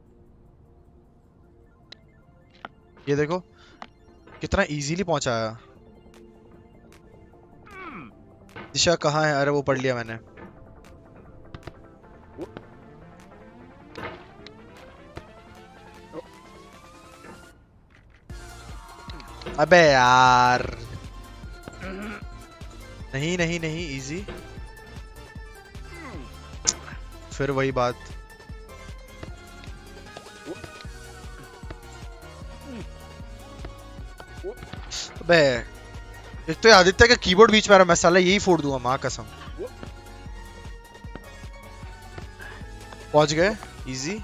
ये देखो कितना इजीली पहुंचाया। दिशा कहाँ है? अरे वो पढ़ लिया मैंने। अबे यार नहीं नहीं नहीं इजी। फिर वही बात। अबे एक तो आदित्य का कीबोर्ड बीच में आ रहा, मैं साला यही फोड़ दूंगा माँ कसम। पहुंच गए इजी।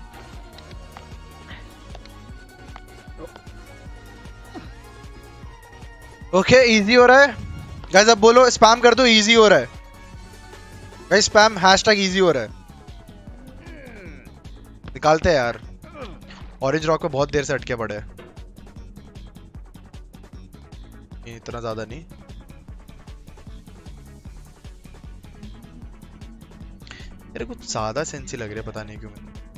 ओके इजी हो रहा है गाइस। अब बोलो स्पैम कर दो, इजी हो रहा है गाइस। स्पैम हैशटैग इजी हो रहा है। निकालते हैं यार। ऑरेंज रॉक पे बहुत देर से अटके पड़े हैं। इतना ज्यादा नहीं। मेरे कुछ ज्यादा सेंसी लग रहा है, पता नहीं क्यों।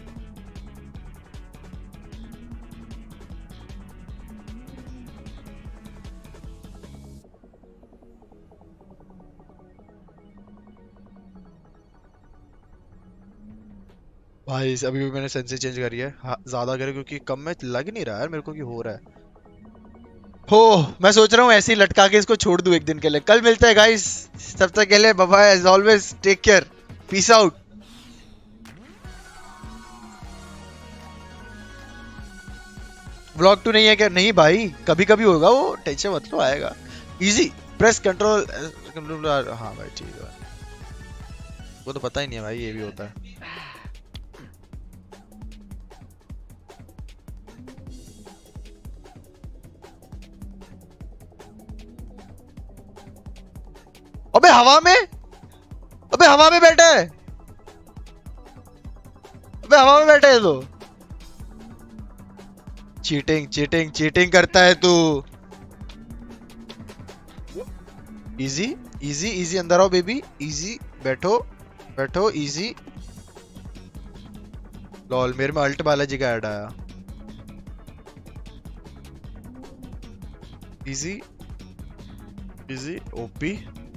भाई अभी भी मैंने सेंसी चेंज करी है। ज्यादा करे क्योंकि कम में लग नहीं रहा है मेरे को कि हो रहा है। हो मैं सोच रहा हूँ ऐसे ही लटका के इसको छोड़ दूं एक दिन के लिए। कल मिलते हैं गाइस, तब तक के लिए bye bye. As always take care, peace out. Vlog 2 नहीं है क्या? नहीं भाई कभी कभी होगा वो, टेंशन मत लो आएगा। Easy press control. हाँ भाई ठीक है। वो तो पता ही नहीं है भाई ये भी होता है। अबे हवा में, अबे हवा में बैठा है, अबे हवा में बैठा है तो। चीटिंग चीटिंग चीटिंग करता है तू। इजी इजी इजी, अंदर आओ बेबी, इजी बैठो बैठो, इजी। लॉल, मेरे में अल्ट बालाजी का ऐड आया। Easy easy OP.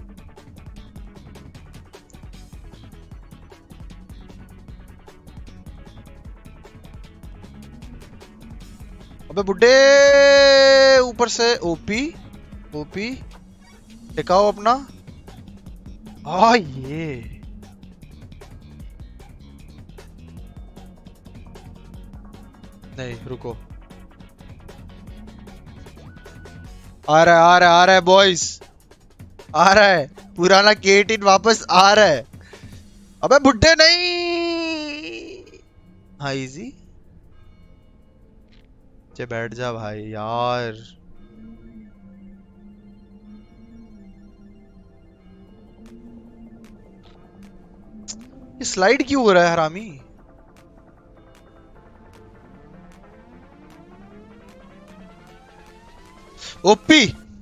अबे बुड्ढे, ऊपर से ओपी ओपी टिकाओ अपना। ये नहीं, रुको, आ रहा है आ रहा है आ रहा है बॉयज, आ रहा है पुराना K18 वापस आ रहा है। अबे बुड्ढे नहीं। हाँ इजी, चे बैठ जा भाई यार। ये स्लाइड क्यों हो रहा है हरामी? OP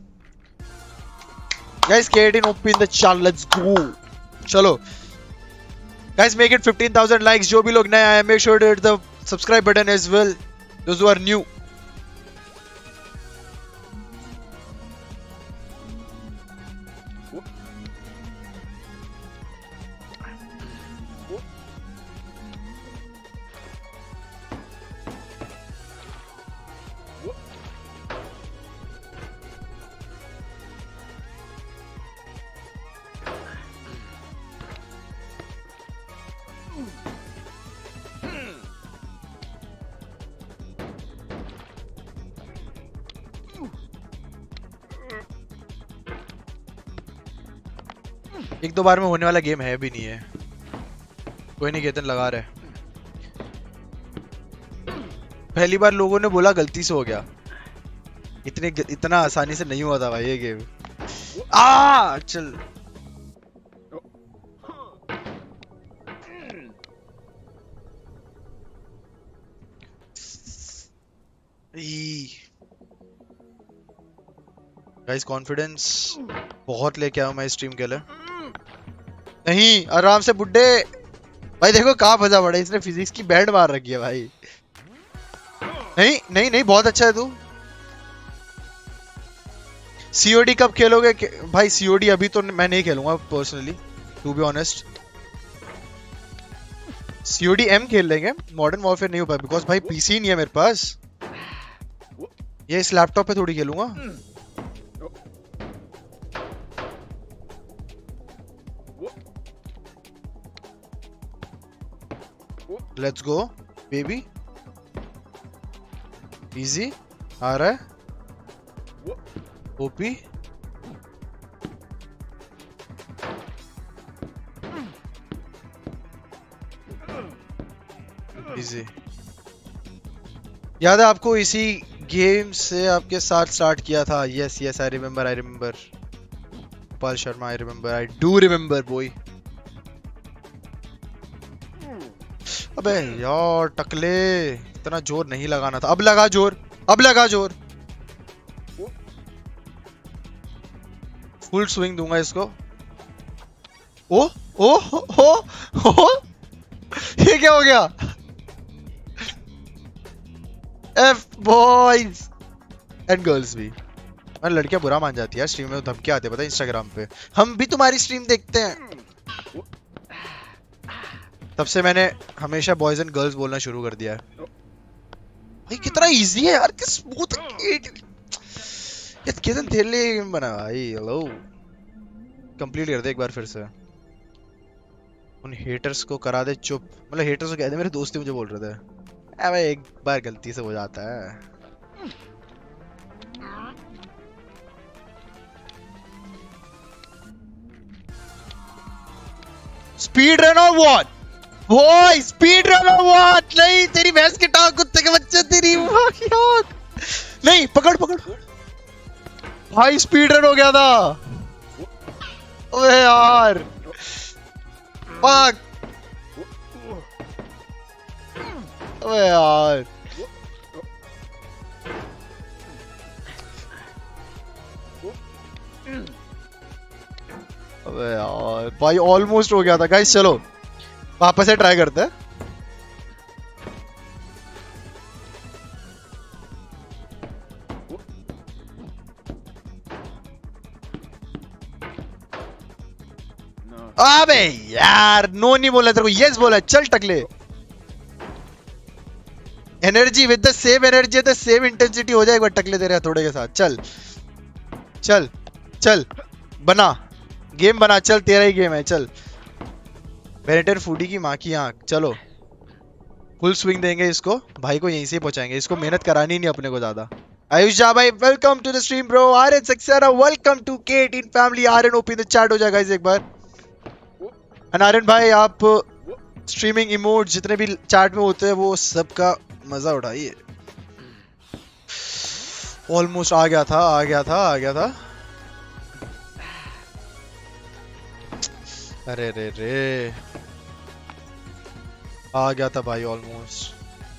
guys, K18 OP in the chat, let's go। चलो guys, make it 15,000 likes। जो भी लोग नए आए, make sure to hit the subscribe button as well, those who are new। एक दो बार में होने वाला गेम है भी नहीं है। कोई नहीं, केतन लगा रहे। पहली बार लोगों ने बोला गलती से हो गया, इतना आसानी से नहीं हुआ था भाई ये गेम। चल गाइस, कॉन्फिडेंस बहुत लेके आया मैं इस स्ट्रीम के लिए। नहीं, आराम से बुड्ढे भाई, देखो कहाँ फंसा पड़ा, इसने फिजिक्स की बैंड मार रखी है भाई। नहीं नहीं नहीं, बहुत अच्छा है तू। COD कब खेलोगे भाई? COD अभी तो मैं नहीं खेलूंगा personally, to be honest. COD M खेल लेंगे, मॉडर्न वॉरफेयर नहीं हो पाया बिकॉज भाई PC नहीं है मेरे पास। ये इस लैपटॉप पे थोड़ी खेलूंगा। लेट्स गो बेबी, इजी आ रहा है। OP easy. याद है आपको, इसी गेम से आपके साथ स्टार्ट किया था। Yes yes, I remember Gopal Sharma, I remember, I do remember boy. अबे यार टकले, इतना जोर नहीं लगाना था। अब लगा जोर, अब लगा जोर। फुल स्विंग दूंगा इसको। ओ ओ हो ये क्या हो गया? F बॉयज एंड गर्ल्स भी। मैं लड़कियां बुरा मान जाती है स्ट्रीम में, तो धमकी आते पता है इंस्टाग्राम पे, हम भी तुम्हारी स्ट्रीम देखते हैं। तब से मैंने हमेशा बॉयज एंड गर्ल्स बोलना शुरू कर दिया है। भाई कितना इजी है यार, किस स्मूथ कितने तेरे गेम बना भाई। हेलो, कंप्लीट कर दे एक बार फिर से। उन हेटर्स को करा दे चुप, मतलब हेटर्स को कह दे मेरे दोस्त ही मुझे बोल रहे थे। भाई एक बार गलती से हो जाता है। स्पीड रन और व्हाट? बॉय स्पीड रन और व्हाट? नहीं, तेरी भैंस की टांग, कुत्ते के बच्चे तेरी। नहीं, पकड़ पकड़ भाई, स्पीड रन हो गया था। अबे यार फक। अबे यार अबे यार भाई ऑलमोस्ट हो गया था गाइस। चलो वापस से ट्राई करते हैं। अबे यार नो नहीं बोला तेरे को, यस बोला। चल टकले, energy with the same energy the same intensity हो जाए एक बार टकले तेरे हथौड़े के साथ। चल चल चल बना गेम बना, चल तेरा ही गेम है। चल बेनेटर फूडी की माँ की आंख। चलो फुल स्विंग देंगे इसको, भाई को यहीं से पहुंचाएंगे। इसको मेहनत करानी नहीं अपने को ज्यादा। आयुष जा भाई welcome to the stream bro. Aryan Saxena welcome to K18 family. Aryan OP the chat हो जाएगा गाइस एक बार। अनारन भाई आप स्ट्रीमिंग इमोट जितने भी चैट में होते हैं वो सबका मजा उठाइए। ऑलमोस्ट आ गया था आ गया था आ गया था। अरे रे रे आ गया था भाई ऑलमोस्ट।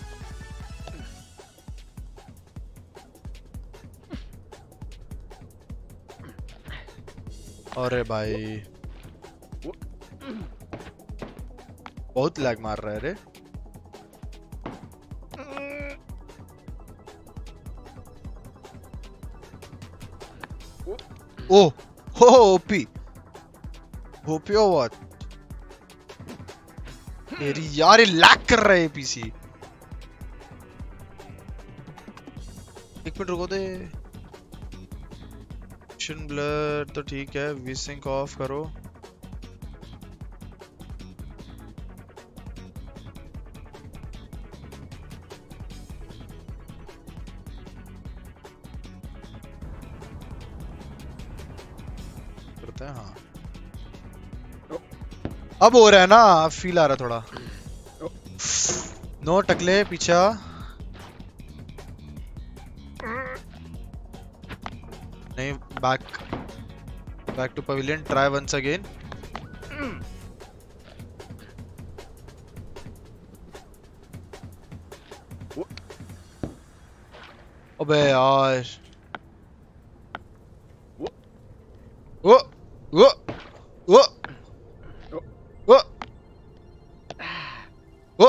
अरे भाई बहुत लैग मार रहा है रे। ओ हो ओपी ओपी ओ व्हाट तेरी यार ये लैग कर रहा है पीसी। एक मिनट रुको दे। एक्शन ब्लर तो ठीक है, वीसिंक ऑफ करो। करते हैं हाँ। अब हो रहा है ना, फील आ रहा थोड़ा। नो टकले पीछा। नहीं back to pavilion, try once again. अबे यार वो वो वो वो वो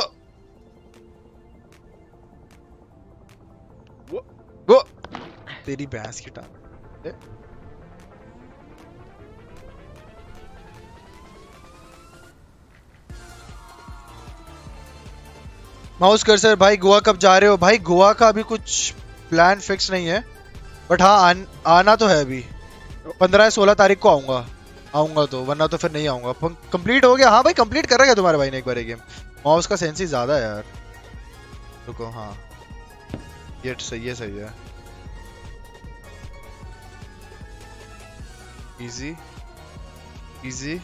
वो तेरी भैंस की टांग। माउस कर्सर भाई गोवा कब जा रहे हो? भाई गोवा का अभी कुछ प्लान फिक्स नहीं है, बट हाँ आना तो है। अभी 15-16 तारीख को आऊंगा तो, वरना तो फिर नहीं आऊंगा। कंप्लीट हो गया? हाँ भाई कंप्लीट कर रहा तुम्हारे भाई ने एक बार गेम। माउस का सेंस ही ज्यादा है यार। रुको हाँ ये सही है सही है। इजी इजी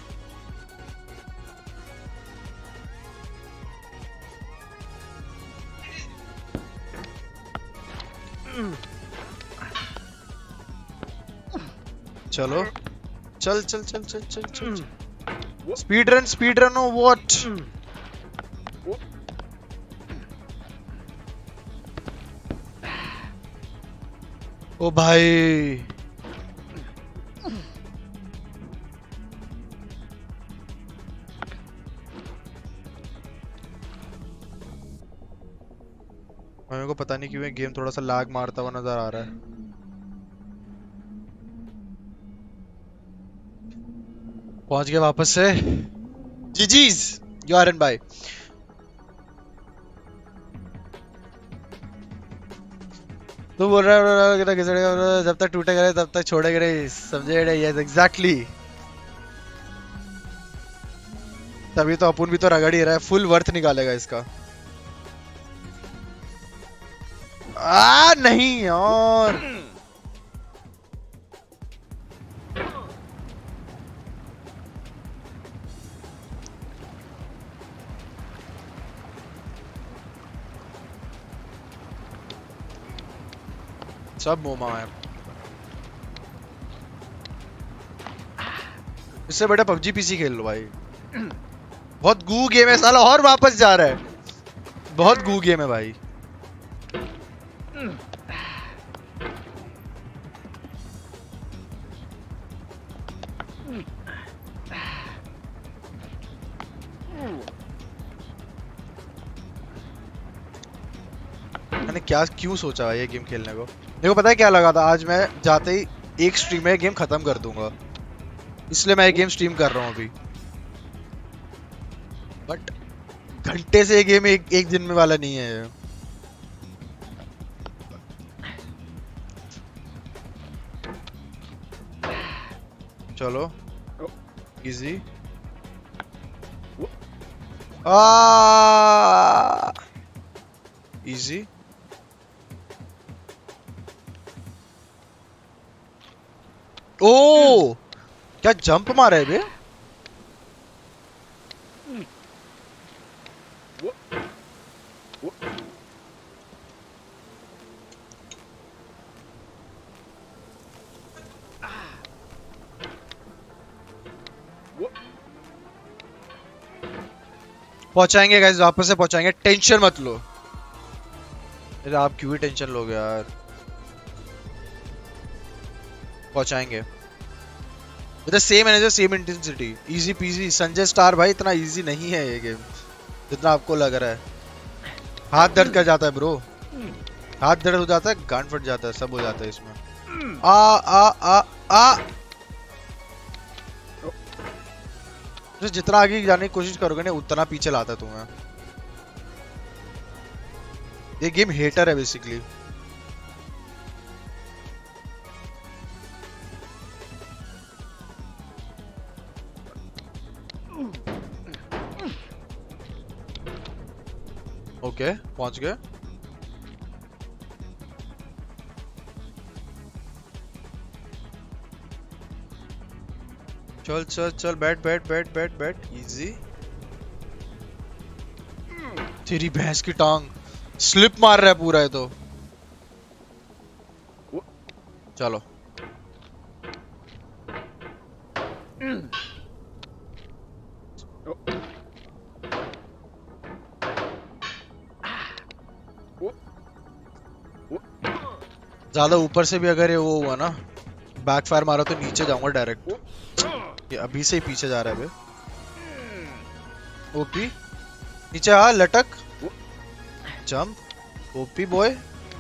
चलो चल चल चल चल चल चल स्पीड रन हो व्हाट। ओ भाई मेरे को पता नहीं क्यों गेम थोड़ा सा लैग मारता हुआ नजर आ रहा है। पहुंच गए वापस से। GGs you are in bye. तू बोल रहा है जब तक टूटेगा तब तक छोड़ेगा नहीं, समझे? Yes exactly. तभी तो अपुन भी तो रगड़ ही रहा है, फुल वर्थ निकालेगा इसका। नहीं यार सब मोमा है। इससे बड़ा पबजी पीसी खेल लो भाई। बहुत गू गेम है साला, और वापस जा रहा है। बहुत गू गेम है भाई। मैंने क्या क्यों सोचा ये गेम खेलने को? देखो पता है क्या लगा था, आज मैं जाते ही एक स्ट्रीम में गेम खत्म कर दूंगा, इसलिए मैं ये गेम स्ट्रीम कर रहा हूँ अभी। बट घंटे से ये गेम एक दिन में वाला नहीं है। चलो इजी। इजी। ओ क्या जंप मारा है बे? पहुंचाएंगे गाइस, वापस से पहुंचाएंगे, टेंशन मत लो। अरे आप क्यों ही टेंशन लोगे यार, पहुंचाएंगे with the same energy same intensity, easy peasy. Sanjay star भाई इतना इजी नहीं है ये गेम जितना आपको लग रहा है। हाथ दर्द कर जाता है ब्रो, हाथ दर्द हो जाता है, गांड फट जाता है, सब हो जाता है इसमें। आ आ आ आ तो जितना आगे जाने की कोशिश करोगे ना उतना पीछे लाता है तुम्हें। ये गेम हेटर है बेसिकली। ओके पहुंच गए। चल चल चल, बैठ बैठ बैठ बैठ बैठ, इजी। तेरी भैंस की टांग, स्लिप मार रहा है पूरा है तो। चलो ज्यादा ऊपर से भी अगर ये वो हुआ ना, बैकफायर मारा तो नीचे जाऊंगा डायरेक्ट। ये अभी से ही पीछे जा रहा है बे। ओपी नीचे आ, लटक, jump, OP boy.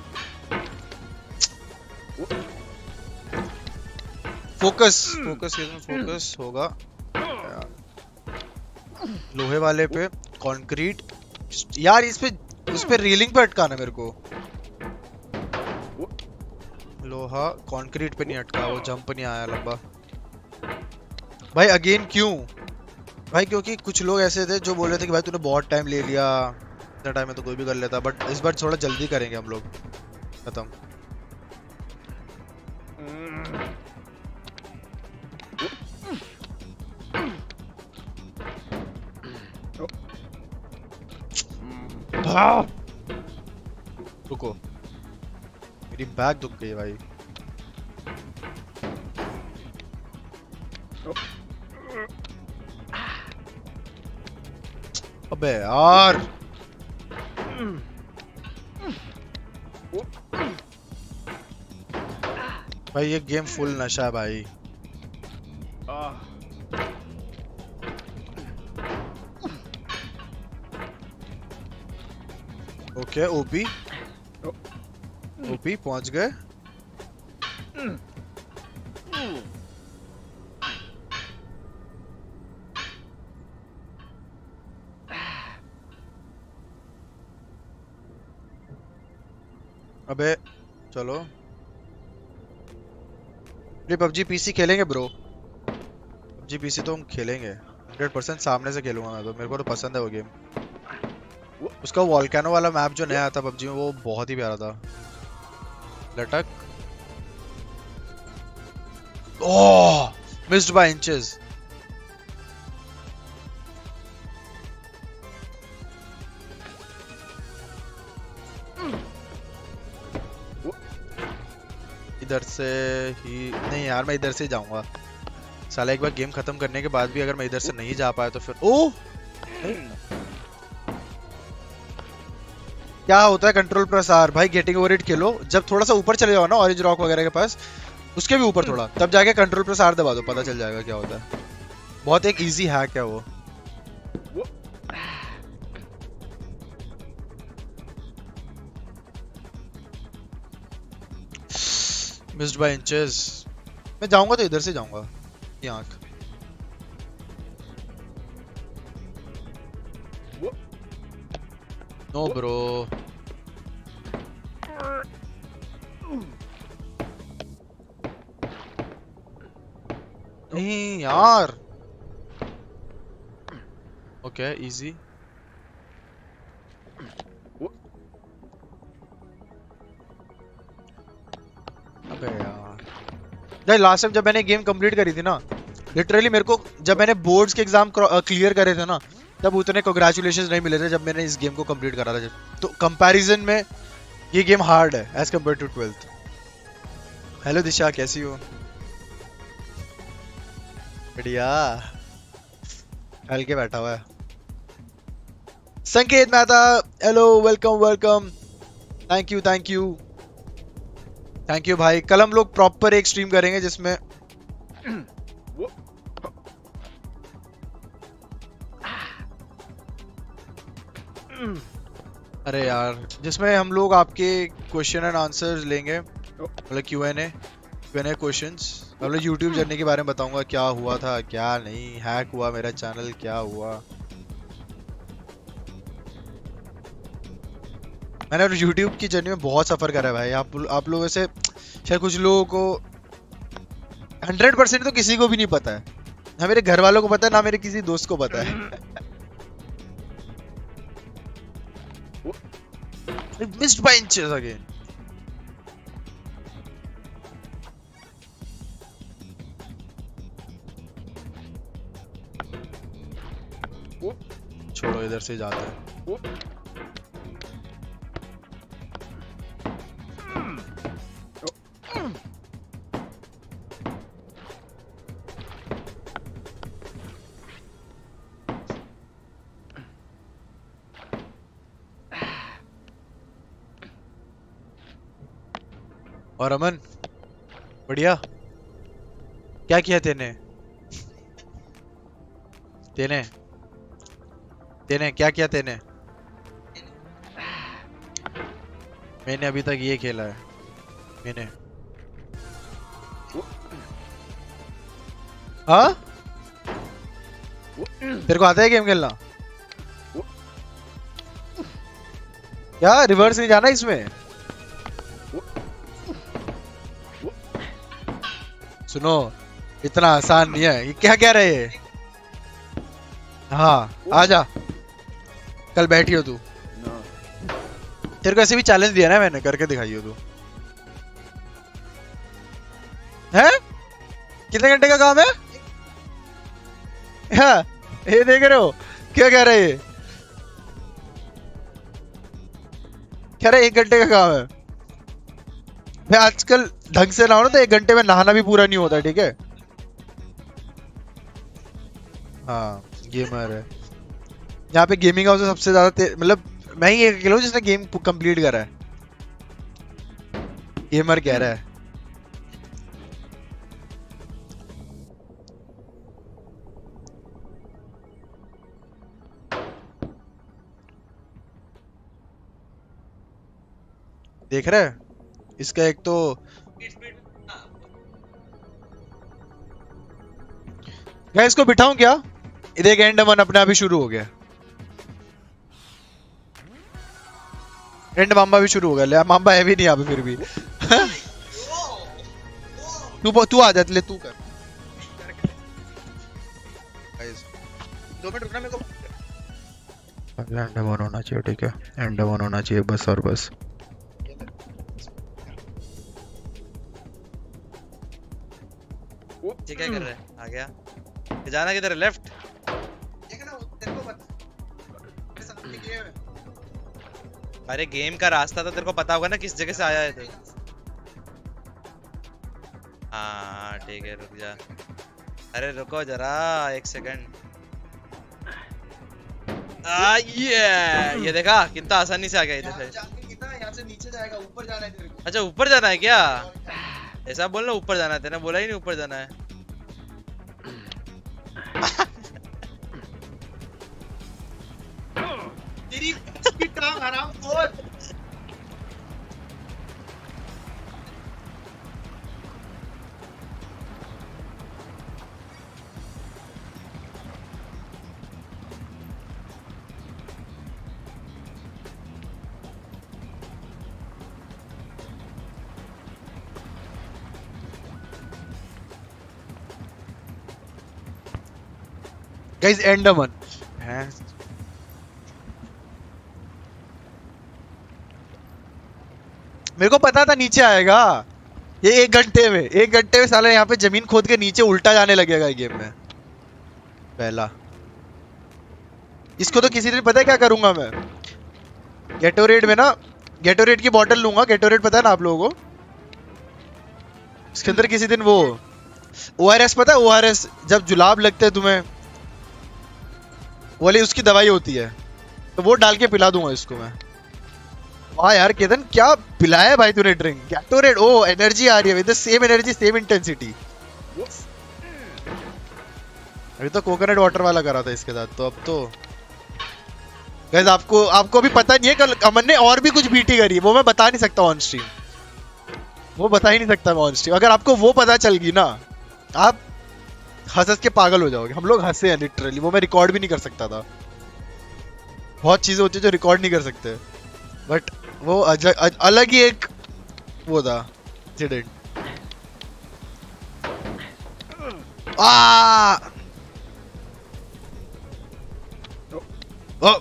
Focus focus focus होगा लोहे वाले पे, कंक्रीट यार, इस पे रीलिंग पे अटकाना मेरे को। लोहा कंक्रीट पे नहीं अटका, वो जंप नहीं आया लंबा भाई। अगेन क्यों भाई? क्योंकि कुछ लोग ऐसे थे जो बोल रहे थे कि भाई तूने बहुत टाइम ले लिया, इतना टाइम में तो कोई भी कर लेता, बट इस बार थोड़ा जल्दी करेंगे हम लोग खत्म। रुको मेरी बैग दुख गई भाई। अबे यार भाई ये गेम फुल नशा है भाई। ओके ओपी ओपी पहुंच गए। अबे चलो ये पबजी पीसी खेलेंगे ब्रो, पबजी पीसी तो हम खेलेंगे 100%, सामने से खेलूंगा मैं तो, मेरे को तो पसंद है वो गेम। उसका वॉल्केनो वाला मैप जो नया था पबजी में वो बहुत ही प्यारा था। लटक, ओह मिस्ड बाय इंचेस। इधर से ही नहीं यार, मैं इधर से जाऊंगा। साला एक बार गेम खत्म करने के बाद भी अगर मैं इधर से नहीं जा पाया तो फिर ओह क्या होता है कंट्रोल प्लस आर भाई। गेटिंग ओवर इट खेलो, जब थोड़ा सा ऊपर चले जाओ ना ऑरेंज रॉक वगैरह के पास, उसके भी ऊपर थोड़ा, तब जाके कंट्रोल प्लस आर दबा दो, पता चल जाएगा क्या होता है। बहुत एक इजी हैक है वो। Missed by inches. मैं जाऊंगा तो इधर से जाऊंगा, ये आंख। नो ब्रो, नहीं यार। Okay easy. अबे यार लास्ट टाइम जब मैंने गेम कंप्लीट करी थी ना, लिटरली मेरे को जब मैंने बोर्ड्स के एग्जाम क्लियर करे थे ना, तब उतने कांग्रेचुलेशंस नहीं मिले थे जब मैंने इस गेम को कंप्लीट करा था। तो कंपैरिजन में ये गेम हार्ड है as compare to 12th। Hello Disha, कैसी हो? बढ़िया, हल के बैठा हुआ है। Sanket Mehta, hello, welcome welcome, thank you thank you thank you भाई। कल हम लोग प्रॉपर एक स्ट्रीम करेंगे जिसमें अरे यार, जिसमें हम लोग आपके क्वेश्चन एंड आंसर्स लेंगे, मतलब Q&A क्वेश्चंस। मतलब YouTube जर्नी के बारे में बताऊंगा, क्या हुआ था क्या नहीं, हैक हुआ मेरा चैनल, क्या हुआ। मैंने YouTube की जर्नी में बहुत सफर करा है भाई। आप लोगों से शायद कुछ लोगों को 100% तो किसी को भी नहीं पता है, ना मेरे घर वालों को पता है, ना मेरे किसी दोस्त को पता है। Missed by inches again. छोड़ो, इधर से जाते हैं। और अमन, बढ़िया, क्या किया तेने? तेने क्या किया तेने? मैंने अभी तक ये खेला है। मैंने हाँ, तेरे को आता है गेम खेलना? क्या रिवर्स नहीं जाना इसमें? सुनो, इतना आसान नहीं है ये। क्या कह रहे है? हाँ आजा, कल बैठी हो तू। तेरे को ऐसे भी चैलेंज दिया ना मैंने, करके दिखाई हो तू। है कितने घंटे का काम है? हाँ, ये देख रहे हो क्या कह रहे हैं? कह रहे 1 घंटे का काम है। मैं आजकल ढंग से नहाऊं ना तो 1 घंटे में नहाना भी पूरा नहीं होता, ठीक है? हाँ, गेमर है यहाँ पे। गेमिंग हाउस सबसे ज्यादा मतलब मैं ही अकेला हूँ जिसने गेम कंप्लीट करा है। गेमर कह रहा है। देख रहा है इसका एक तो मैं इसको बिठाऊं क्या? इधर एक एंड 1 अपने आप ही शुरू हो गया। एंड मामा भी शुरू हो गया। मामा है भी नहीं यहाँ पे फिर भी। तू आ जा, ले तू कर। 2 मिनट रुकना मेरे को। एंड 1 होना चाहिए, ठीक है? एंड 1 होना चाहिए बस और बस। ये क्या कर रहा है? आ गया। ये जाना किधर है? लेफ्ट। अरे गेम का रास्ता तो तेरे को पता होगा ना, किस जगह से आया है तू? हाँ ठीक है, रुक जा। अरे रुको जरा, एक सेकंड। ये देखा कितना आसानी से आ गया इधर से। यहाँ से नीचे जाएगा, ऊपर जाना है तेरे को। अच्छा ऊपर जाना है क्या? ऐसा बोलना ऊपर जाना है, तेने बोला ही नहीं ऊपर जाना है। तेरी इसकी टांग हराम खोर। गाइस एंडमन हैं। मेरे को पता था नीचे आएगा। ये 1 घंटे में साला यहाँ पे जमीन खोद के नीचे उल्टा जाने लगेगा ये गेम में। पहला इसको तो किसी दिन पता है क्या करूंगा मैं? गेटोरेड में ना, गेटोरेड की बोतल लूंगा। गेटोरेड पता है ना आप लोगों को? इसके अंदर किसी दिन वो ओआरएस, पता है ओआरएस, जब जुलाब लगते हैं तुम्हें, वो वाली उसकी दवाई होती है, तो वो डाल के पिला दूंगा इसको मैं। वाह यार केतन, क्या पिलाया भाई तूने ड्रिंक। गैटोरेड, ओ एनर्जी आ रही है, with the same energy same intensity. अभी तो कोकोनट वाटर वाला करा था इसके साथ, तो अब तो गाइस आपको भी पता नहीं है, कल अमन ने और भी कुछ बीटी करी है, वो मैं बता नहीं सकता ऑन स्ट्रीम, वो बता ही नहीं सकता मैं ऑन स्ट्रीम। अगर आपको वो पता चल गई ना, आप हंस हंस के पागल हो जाओगे। हम लोग हंसे हैं लिटरली, वो मैं रिकॉर्ड भी नहीं कर सकता था। बहुत चीजें होती है जो रिकॉर्ड नहीं कर सकते, बट वो अलग ही एक वो था इंसिडेंट। ओ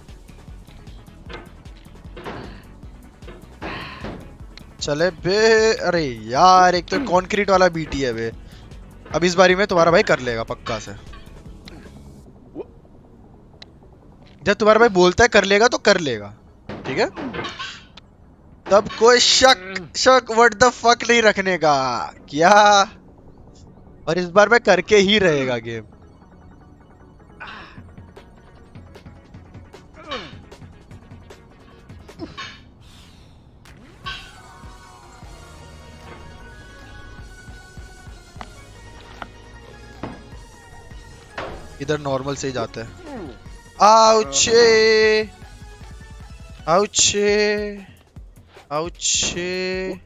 चले बे। अरे यार एक तो कंक्रीट वाला बीटी है बे। अब इस बारी में तुम्हारा भाई कर लेगा पक्का से। जब तुम्हारा भाई बोलता है कर लेगा तो कर लेगा, ठीक है? तब कोई शक व्हाट द फक नहीं रखने का क्या। और इस बार मैं करके ही रहेगा गेम। इधर नॉर्मल से ही जाते हैं। आउचे आउचे आउचे।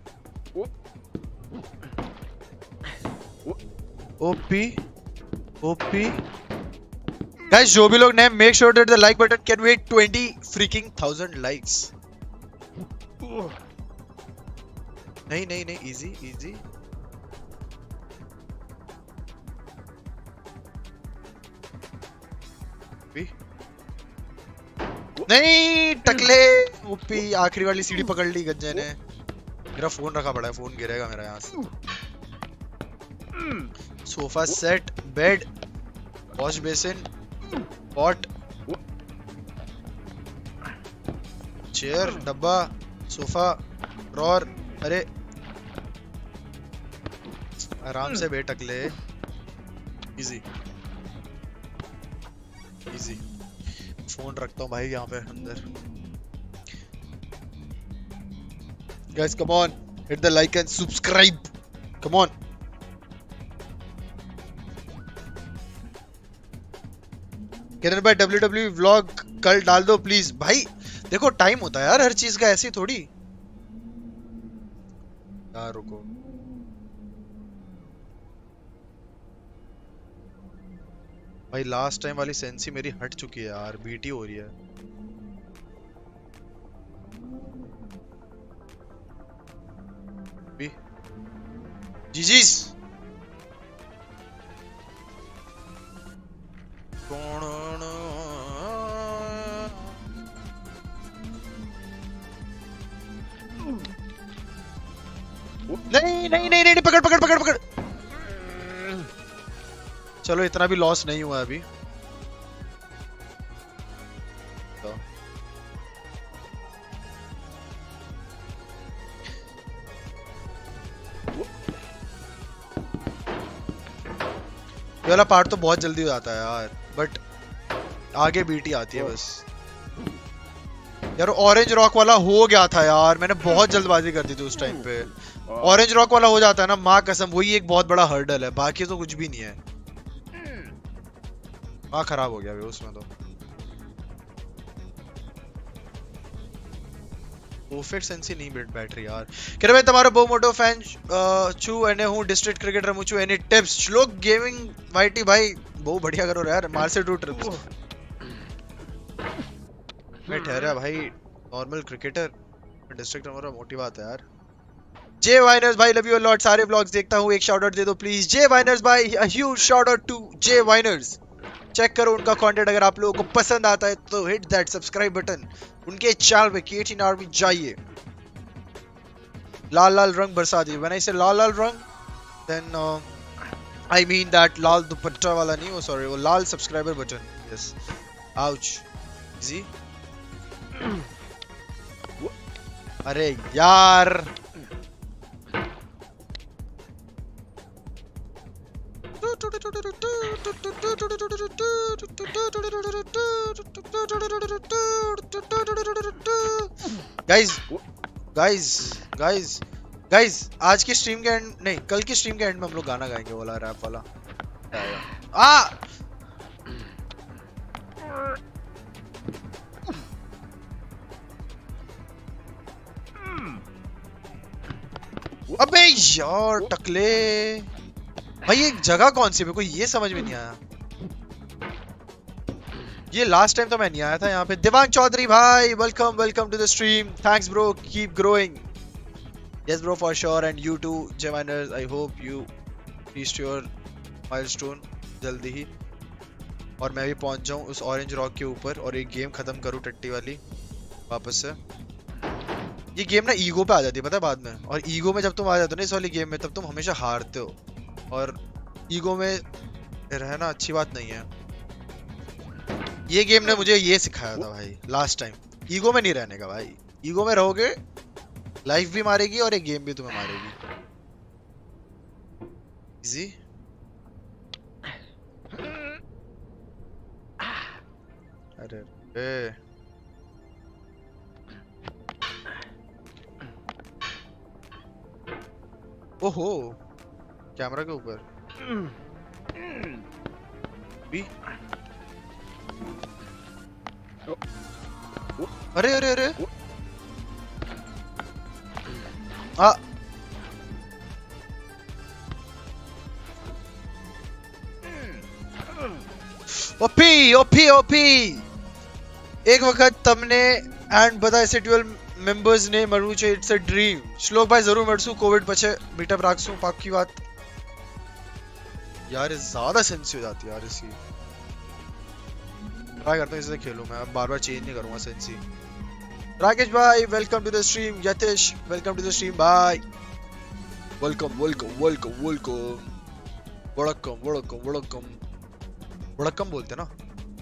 OP OP. गाइस जो भी लोग नए, make sure that the like button can wait 20 freaking 1000 likes. नहीं नहीं नहीं, इजी इजी। नहीं टकले। ओपी आखिरी वाली सीढ़ी पकड़ ली गज्जे ने। मेरा फोन रखा पड़ा है, फोन गिरेगा मेरा यहाँ से। Sofa set, bed, wash basin, pot, chair, डब्बा, सोफा, ड्रॉर। अरे आराम से बैठ टकले। Easy easy. फोन रखता हूँ भाई यहाँ पे अंदर। Guys come on, hit the like and subscribe, come on. Ketan भाई WWE व्लॉग कल डाल दो प्लीज। भाई देखो टाइम होता है यार हर चीज का, ऐसी थोड़ी यार। रुको भाई, लास्ट टाइम वाली सेंसी मेरी हट चुकी है यार, बीटी हो रही है। जीजीस नहीं नहीं नहीं नहीं, पकड़ पकड़ पकड़ पकड़। चलो इतना भी लॉस नहीं हुआ अभी। तो ये वाला पार्ट तो बहुत जल्दी हो जाता है यार, बट आगे बीटी आती है बस। यार ऑरेंज रॉक वाला हो गया था यार, मैंने बहुत जल्दबाजी कर दी थी उस टाइम पे। ऑरेंज रॉक वाला हो जाता है ना, माँ कसम वही एक बहुत बड़ा हर्डल है, बाकी तो कुछ भी नहीं है। माँ खराब हो गया भाई उसमें तो। परफेक्ट सेंसी नहीं बैटरी यार। कह रहे भाई तुम्हारा बो मोटो फैन छू एने हूँ डिस्ट्रिक्ट क्रिकेटर मुझे any tips Shlok gaming YT भाई बहुत बढ़िया करो यार, मार से 2 ट्रिप्स। मैं ठहरा भाई नॉर्मल क्रिकेटर, डिस्ट्रिक्ट हमारा मोटी बात है यार। जे वाइनर्स भाई लव यू लॉट, सारे व्लॉग्स देखता हूँ, एक शाउट आउट दे दो प्लीज। जे वाइनर्स भाई a huge shout out to J winners. Check करो उनका कंटेंट, अगर आप लोगों को पसंद आता है तो हिट दैट सब्सक्राइब बटन। उनके चैनल पे KT आर्मी जाइए। लाल लाल रंग बरसा दी, व्हेन आई से लाल लाल रंग देन आई मीन दैट लाल दुपट्टा वाला नहीं, वो सॉरी वो लाल सब्सक्राइबर बटन। यस आउच जी। अरे यार गाइस गाइस गाइस गाइस आज की स्ट्रीम के एंड नहीं, कल की स्ट्रीम के एंड में हम लोग गाना गाएंगे वाला रैप वाला। आ अबे यार टकले भाई, ये जगह कौन सी है मेरे को ये समझ में नहीं आया। ये लास्ट टाइम तो मैं नहीं आया था यहाँ पे। दिवांग चौधरी भाई welcome welcome to the stream, thanks bro keep growing. Yes bro for sure and you too J winners, I hope you reached your milestone जल्दी ही, और मैं भी पहुंच जाऊं उस ऑरेंज रॉक के ऊपर और एक गेम खत्म करूं टट्टी वाली वापस से। ये गेम ना ईगो पे आ जाती है पता है बाद में, और ईगो में जब तुम आ जाते हो ना इस वाली गेम में, तब तुम हमेशा हारते हो, और ईगो में रहना अच्छी बात नहीं है। ये गेम ने मुझे ये सिखाया था भाई लास्ट टाइम, ईगो में नहीं रहने का भाई। ईगो में रहोगे लाइफ भी मारेगी और एक गेम भी तुम्हें मारेगी। इजी अरे ओहो कैमरा के ऊपर भी। अरे अरे अरे आ ओपी ओपी ओपी। एक वक्त तुमने एंड बता ऐसे 12 मेंबर्स ने मरू चाहिए, इट्स अ ड्रीम। श्लोक भाई जरूर मरसू कोविड पछे मीटअप राखसू पाकी बात। यार ये ज्यादा सेंस हो जाती है यार इसकी। ट्राई करता हूँ इससे खेलूं मैं, अब बार बार चेंज नहीं करूंगा सेंसी। राकेश भाई welcome to the stream. Yatesh welcome to the stream भाई, वेलकम वेलकम वेलकम वेलकम। वड़कम वड़कम वड़कम वड़कम बोलते ना।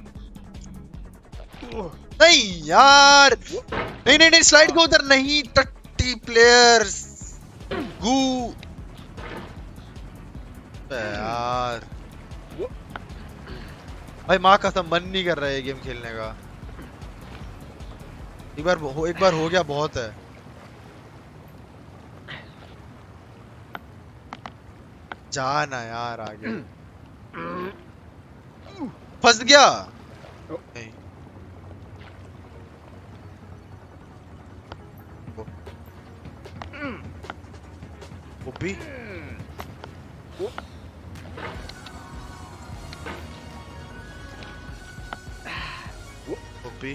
नहीं यार नहीं नहीं नहीं, स्लाइड को उधर नहीं, टट्टी प्लेयर्स गू यार। भाई माँ कसम मन नहीं कर रहा है ये गेम खेलने का। एक बार हो गया बहुत है। जाना यार आगे। फंस गया नहीं। OP OP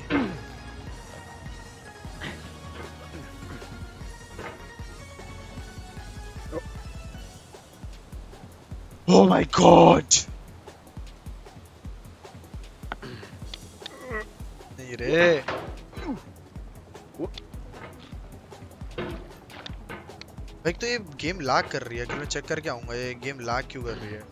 Oh my god! नहीं रे। एक तो ये गेम लैग कर रही है, मैं चेक करके आऊंगा ये गेम लैग क्यों कर रही है।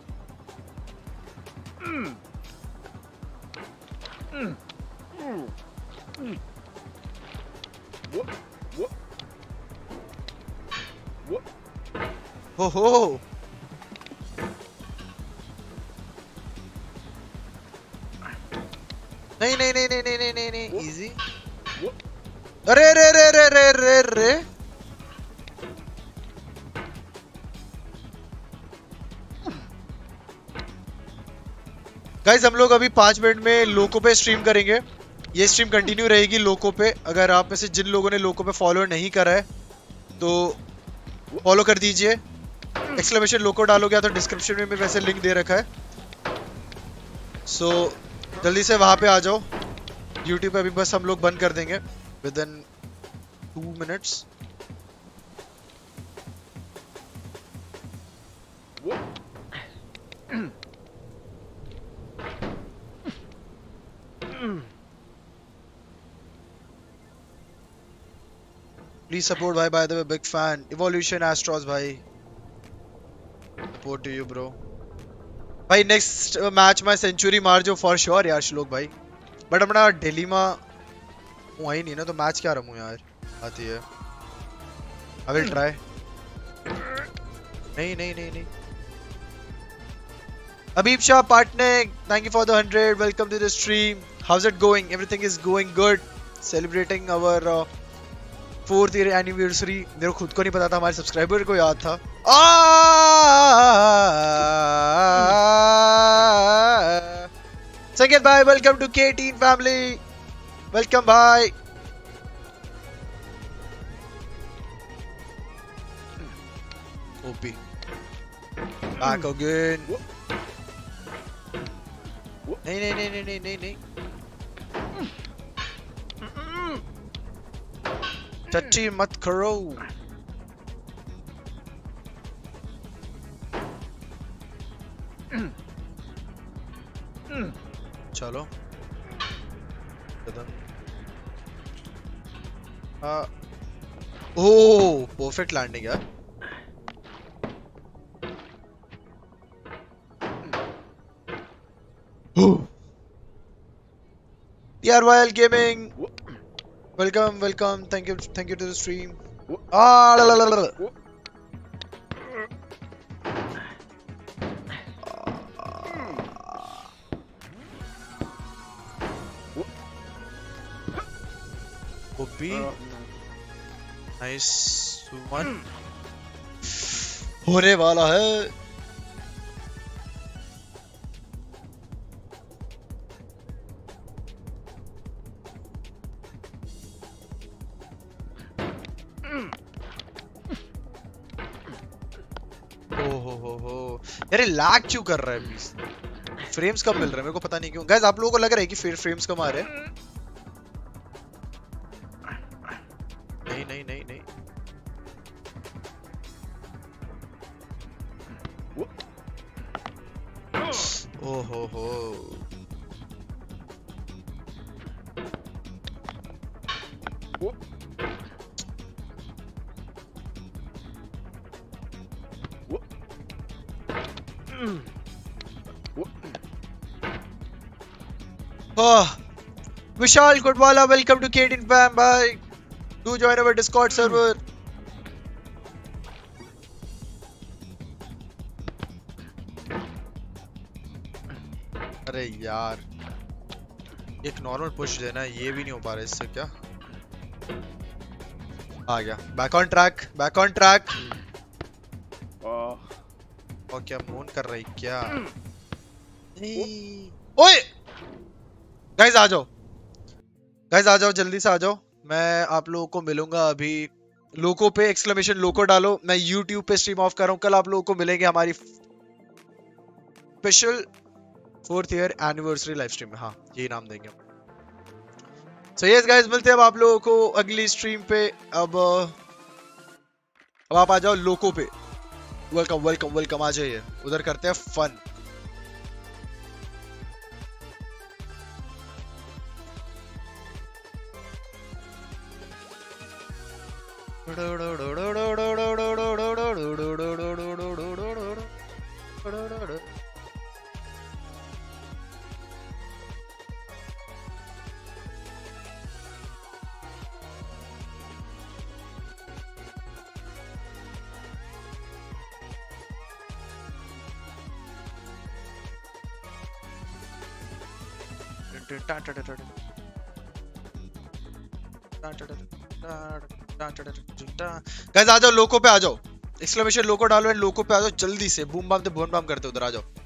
हो नहीं नहीं नहीं नहीं नहीं नहीं नहीं नहीं इजी। अरे रे रे रे रे रे रे गाइस, हम लोग अभी 5 मिनट में लोको पे स्ट्रीम करेंगे। ये स्ट्रीम कंटिन्यू रहेगी लोको पे। अगर आप में से जिन लोगों ने लोको पे फॉलो नहीं करा है तो फॉलो कर दीजिए। एक्सक्लेमेशन लोको डालोगे तो डिस्क्रिप्शन में वैसे लिंक दे रखा है। सो जल्दी से वहां पे आ जाओ। यूट्यूब पे अभी बस हम लोग बंद कर देंगे within 2 minutes. Please support भाई, by the way big fan evolution astros भाई, सपोर्ट टू यू ब्रो। भाई नेक्स्ट मैच में सेंचुरी मार जो फॉर श्योर यार श्लोक भाई। बट अपना दिल्ली में हूँ आई नहीं ना, तो मैच क्या रमूँ यार। आती है आई विल ट्राई। नहीं नहीं नहीं नहीं। Abib Shah Patnaik, thank you for the 100. Welcome to the stream. How's it going? Everything is going good. Celebrating our 4th year anniversary. मेरे को खुद को नहीं पता था, हमारे सब्सक्राइबर को याद था। Sanket bhai, welcome to K-Teen family. Welcome bhai. OP. Back again. नहीं नहीं नहीं नहीं नहीं नहीं टट्टी मत करो। चलो ओह परफेक्ट लैंडिंग है। TRYL Gaming, welcome, welcome. Thank you to the stream. La, la, la, la. Copy. Nice one. होने वाला है। यार लैग क्यों कर रहा है प्लीज। फ्रेम्स कम मिल रहे हैं मेरे को पता नहीं क्यों। गाइस आप लोगों को लग रहा है कि फिर फ्रेम्स कम आ रहे हैं? नहीं नहीं नहीं नहीं। ओहो हो Vishal Kotwala, welcome to K-Teen fam bhai. Do join our Discord server. अरे यार एक नॉर्मल पुश देना, ये भी नहीं हो पा रहा इससे। क्या आ गया? Back on track, back on track. और क्या मून कर रही क्या? ओए गाइस आ जाओ, गाइस आ जाओ, जल्दी से आ जाओ। मैं आप लोगों को मिलूंगा अभी लोको पे। एक्सक्लेमेशन लोको डालो। मैं यूट्यूब पे स्ट्रीम ऑफ कर रहा हूँ। कल आप लोगों को मिलेंगे हमारी special 4th year anniversary live stream में। हाँ यही नाम देंगे। सो यस गाइस, मिलते हैं अब आप लोगों को अगली स्ट्रीम पे। अब आप आ जाओ लोको पे। वेलकम वेलकम वेलकम, आ जाइए, उधर करते हैं फन। गाइस आ जाओ, लोको पे आ जाओ, एक्सक्लेमेशन लोको डालो एंड लोको पे आ जाओ जल्दी से, बूम बाम करते उधर आ जाओ।